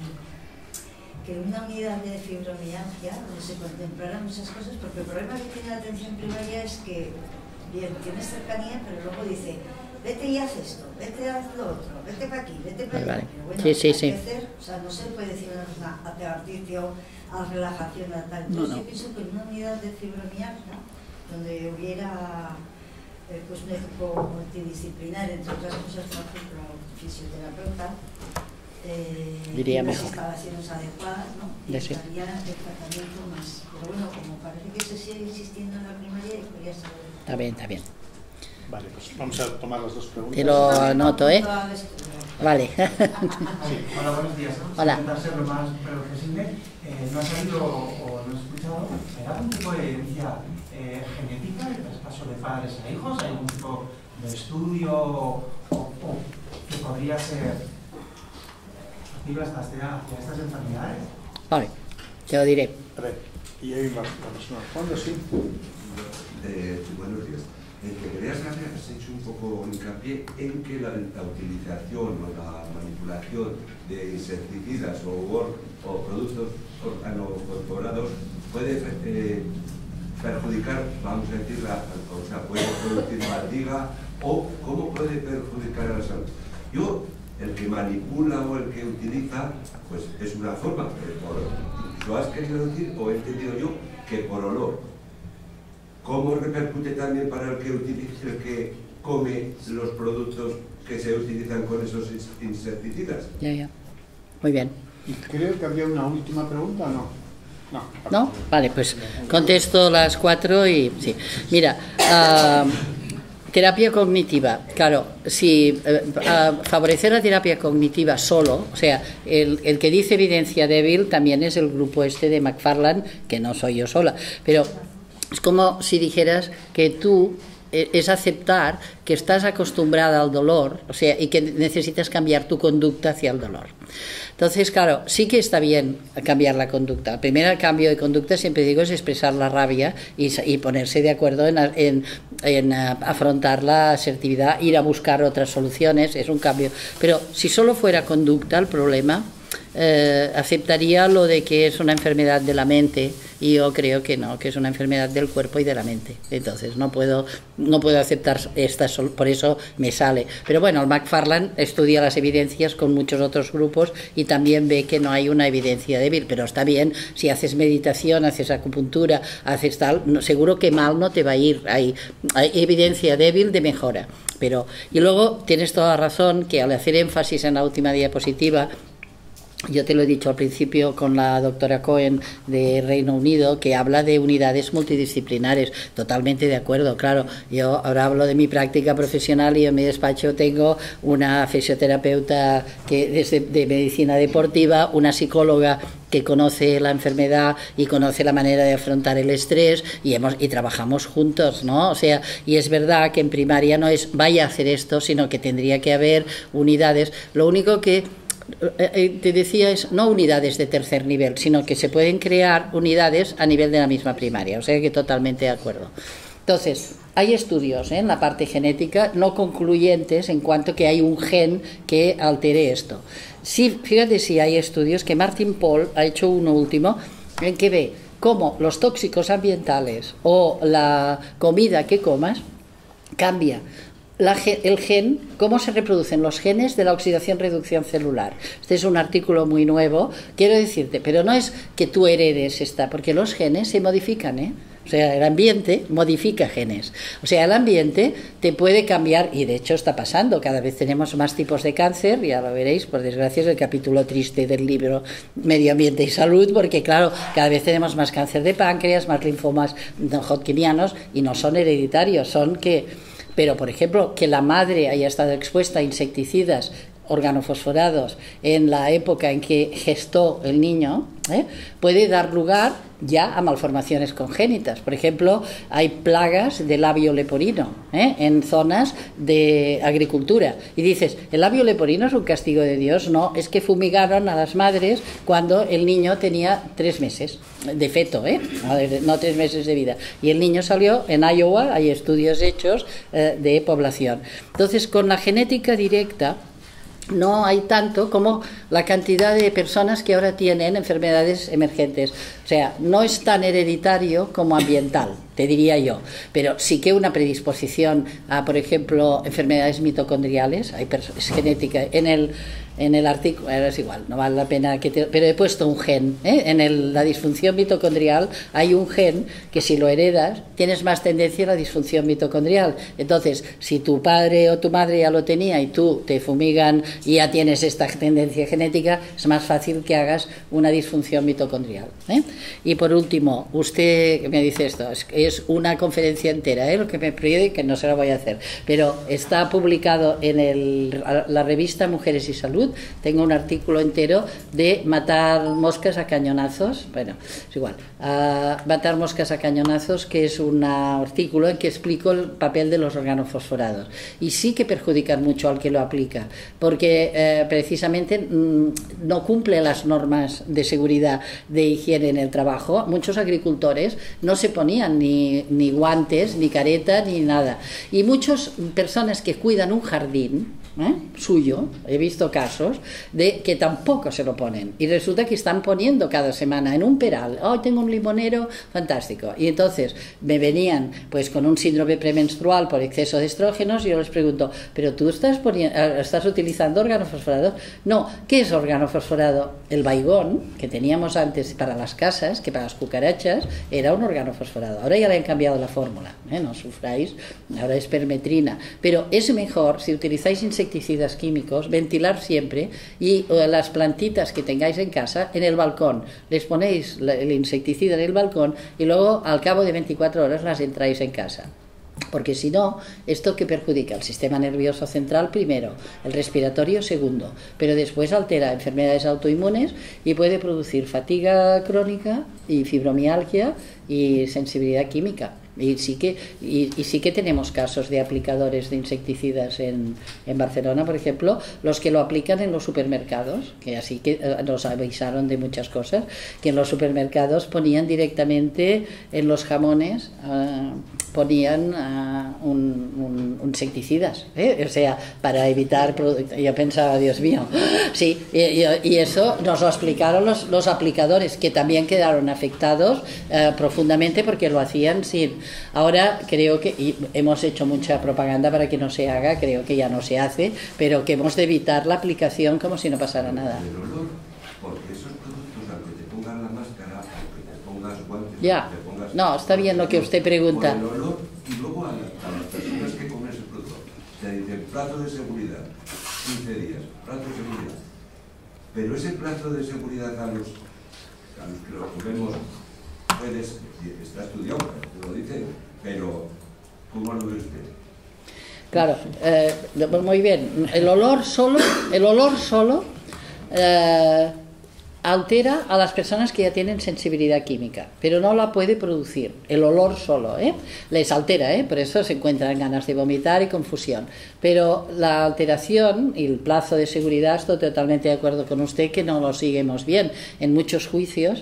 una unidad de fibromialgia donde se contemplaran muchas cosas, porque el problema que tiene la atención primaria es que, bien, tienes cercanía, pero luego dice: vete y haz esto, vete y haz lo otro, vete para aquí, vete para allá. Pero bueno, sí. hay que hacer, o sea, no se puede decir a ejercicio, a relajación, a tal. Entonces yo pienso que en una unidad de fibromialgia, donde hubiera pues un equipo multidisciplinar, entre otras cosas, por ejemplo, fisioterapeuta, diría las mejor. instalaciones adecuadas, ¿no? Y estaría el tratamiento más. Pero bueno, como parece que se sigue insistiendo en la primaria, quería saber. Está bien. Vale, pues vamos a tomar las dos preguntas. Te lo anoto, Vale. Sí. Hola, buenos días. Hola. Intentar ser lo más breve posible. ¿No ha salido o no he escuchado? ¿Hay algún tipo de evidencia genética de traspaso de padres a hijos? ¿Hay algún tipo de estudio o que podría ser factible hacia estas enfermedades? Vale, te lo diré. A ver, y hay una persona al fondo, sí. Buenos días. En que querías hacer, has hecho un poco hincapié en que la utilización o la manipulación de insecticidas o productos organocomporados puede perjudicar, vamos a decir, o sea, puede producir fatiga, o cómo puede perjudicar a la salud. Yo, el que manipula o el que utiliza, pues es una forma, ¿lo has querido decir o he entendido yo que por olor? ¿Cómo repercute también para el que utiliza, el que come los productos que se utilizan con esos insecticidas? Ya. Muy bien. Y creo que había una última pregunta, ¿o no? ¿No? Vale, pues contesto las 4 y sí. Mira, terapia cognitiva. Claro, si favorecer la terapia cognitiva solo, o sea, el que dice evidencia débil también es el grupo este de McFarland, que no soy yo sola, pero es como si dijeras que tú es aceptar que estás acostumbrada al dolor, o sea, y que necesitas cambiar tu conducta hacia el dolor. Entonces, claro, sí que está bien cambiar la conducta. El primer cambio de conducta, siempre digo, es expresar la rabia y ponerse de acuerdo en afrontar la asertividad, ir a buscar otras soluciones, es un cambio. Pero si solo fuera conducta el problema, aceptaría lo de que es una enfermedad de la mente, y yo creo que no, que es una enfermedad del cuerpo y de la mente. Entonces no puedo aceptar esta, por eso me sale. Pero bueno, el McFarland estudia las evidencias con muchos otros grupos y también ve que no hay una evidencia débil, pero está bien, si haces meditación, haces acupuntura, haces tal, seguro que mal no te va a ir. Hay evidencia débil de mejora. Y luego tienes toda la razón que al hacer énfasis en la última diapositiva, yo te lo he dicho al principio con la doctora Cohen de Reino Unido, que habla de unidades multidisciplinares. Totalmente de acuerdo, claro. Yo ahora hablo de mi práctica profesional y en mi despacho tengo una fisioterapeuta que es de medicina deportiva, una psicóloga que conoce la enfermedad y conoce la manera de afrontar el estrés y trabajamos juntos, ¿no? O sea, y es verdad que en primaria no es vaya a hacer esto, sino que tendría que haber unidades. Lo único que te decía es no unidades de tercer nivel, sino que se pueden crear unidades a nivel de la misma primaria, o sea que totalmente de acuerdo. Entonces, hay estudios en la parte genética no concluyentes en cuanto que hay un gen que altere esto. Sí, fíjate si hay estudios que Martin Pall ha hecho uno último en que ve cómo los tóxicos ambientales o la comida que comas cambia el gen, cómo se reproducen los genes de la oxidación-reducción celular. Este es un artículo muy nuevo, quiero decirte, pero no es que tú heredes esta, porque los genes se modifican, ¿eh? O sea, el ambiente modifica genes. O sea, el ambiente te puede cambiar, y de hecho está pasando, cada vez tenemos más tipos de cáncer, ya lo veréis, por desgracia es el capítulo triste del libro Medio Ambiente y Salud, porque claro, cada vez tenemos más cáncer de páncreas, más linfomas no hodgkinianos, y no son hereditarios, son que... Pero, por ejemplo, que la madre haya estado expuesta a insecticidas organofosforados en la época en que gestó el niño, puede dar lugar ya a malformaciones congénitas. Por ejemplo, hay plagas de labio leporino en zonas de agricultura. Y dices, ¿el labio leporino es un castigo de Dios? No, es que fumigaron a las madres cuando el niño tenía 3 meses de feto, no 3 meses de vida. Y el niño salió en Iowa, hay estudios hechos de población. Entonces, con la genética directa, no hay tanto como la cantidad de personas que ahora tienen enfermedades emergentes. O sea, no es tan hereditario como ambiental, te diría yo. Pero sí que una predisposición a, por ejemplo, enfermedades mitocondriales, es genética. En el artículo, es igual, no vale la pena pero he puesto un gen, en la disfunción mitocondrial hay un gen que si lo heredas tienes más tendencia a la disfunción mitocondrial. Entonces, si tu padre o tu madre ya lo tenía y tú te fumigan y ya tienes esta tendencia genética, es más fácil que hagas una disfunción mitocondrial. Y por último, usted me dice esto, es una conferencia entera, lo que me pide, que no se la voy a hacer, pero está publicado en la revista Mujeres y Salud. Tengo un artículo entero de matar moscas a cañonazos. Bueno, es igual. Matar moscas a cañonazos, que es un artículo en que explico el papel de los organofosforados. Y sí que perjudican mucho al que lo aplica, porque precisamente no cumple las normas de seguridad de higiene en el trabajo. Muchos agricultores no se ponían ni guantes, ni careta, ni nada. Y muchas personas que cuidan un jardín, suyo, he visto casos de que tampoco se lo ponen y resulta que están poniendo cada semana en un peral, tengo un limonero fantástico, y entonces me venían pues con un síndrome premenstrual por exceso de estrógenos y yo les pregunto, pero tú estás utilizando organofosforados. No, ¿qué es organofosforado? El baigón que teníamos antes para las casas, que para las cucarachas era un organofosforado, ahora ya le han cambiado la fórmula, no sufráis, ahora es permetrina, pero es mejor si utilizáis insecticidas químicos, ventilar siempre, y las plantitas que tengáis en casa, en el balcón, les ponéis el insecticida en el balcón y luego al cabo de 24 horas las entráis en casa. Porque si no, esto que perjudica el sistema nervioso central primero, el respiratorio segundo, pero después altera enfermedades autoinmunes y puede producir fatiga crónica y fibromialgia y sensibilidad química. Y sí que tenemos casos de aplicadores de insecticidas en Barcelona, por ejemplo, los que lo aplican en los supermercados, que así que nos avisaron de muchas cosas, que en los supermercados ponían directamente en los jamones, ponían insecticidas, o sea, para evitar. Yo pensaba, Dios mío, sí, y eso nos lo explicaron los aplicadores, que también quedaron afectados profundamente porque lo hacían sin. Ahora creo que, y hemos hecho mucha propaganda para que no se haga, creo que ya no se hace, pero que hemos de evitar la aplicación como si no pasara nada. El olor, porque esos productos, aunque te pongas la máscara, aunque te pongas guantes, ya, te pongas, no, está bien lo que usted pregunta. Por el olor, y luego a las personas que comen ese producto, te dicen plazo de seguridad, 15 días, plazo de seguridad. Pero ese plazo de seguridad a los que lo comemos, está estudiado, lo dice, pero ¿cómo lo ve usted? Claro, muy bien. El olor solo altera a las personas que ya tienen sensibilidad química, pero no la puede producir. El olor solo, les altera, por eso se encuentran ganas de vomitar y confusión. Pero la alteración y el plazo de seguridad, estoy totalmente de acuerdo con usted que no lo seguimos bien. En muchos juicios,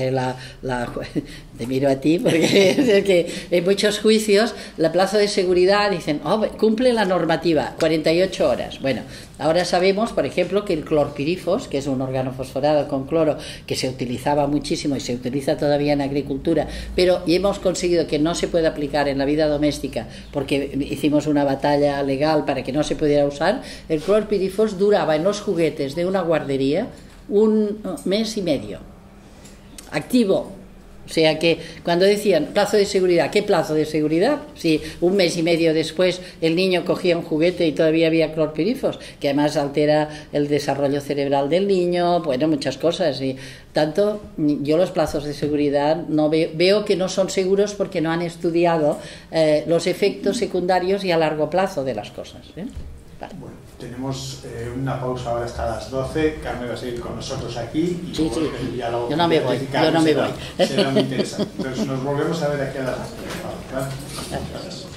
te miro a ti porque es que en muchos juicios la plazo de seguridad dicen, cumple la normativa, 48 horas. Bueno, ahora sabemos, por ejemplo, que el clorpirifos, que es un organofosforado con cloro que se utilizaba muchísimo y se utiliza todavía en agricultura, pero hemos conseguido que no se pueda aplicar en la vida doméstica porque hicimos una batalla legal para que no se pudiera usar. El clorpirifos duraba en los juguetes de una guardería 1 mes y medio activo. O sea que cuando decían plazo de seguridad, ¿qué plazo de seguridad? Si 1 mes y medio después el niño cogía un juguete y todavía había clorpirifos, que además altera el desarrollo cerebral del niño, bueno, muchas cosas. Y tanto, yo los plazos de seguridad no veo que no son seguros porque no han estudiado los efectos secundarios y a largo plazo de las cosas. Vale. Bueno, tenemos una pausa ahora hasta las 12. Carmen va a seguir con nosotros aquí. Y sí. el diálogo yo no me voy. Será muy interesante. Entonces nos volvemos a ver aquí a las 12. Gracias.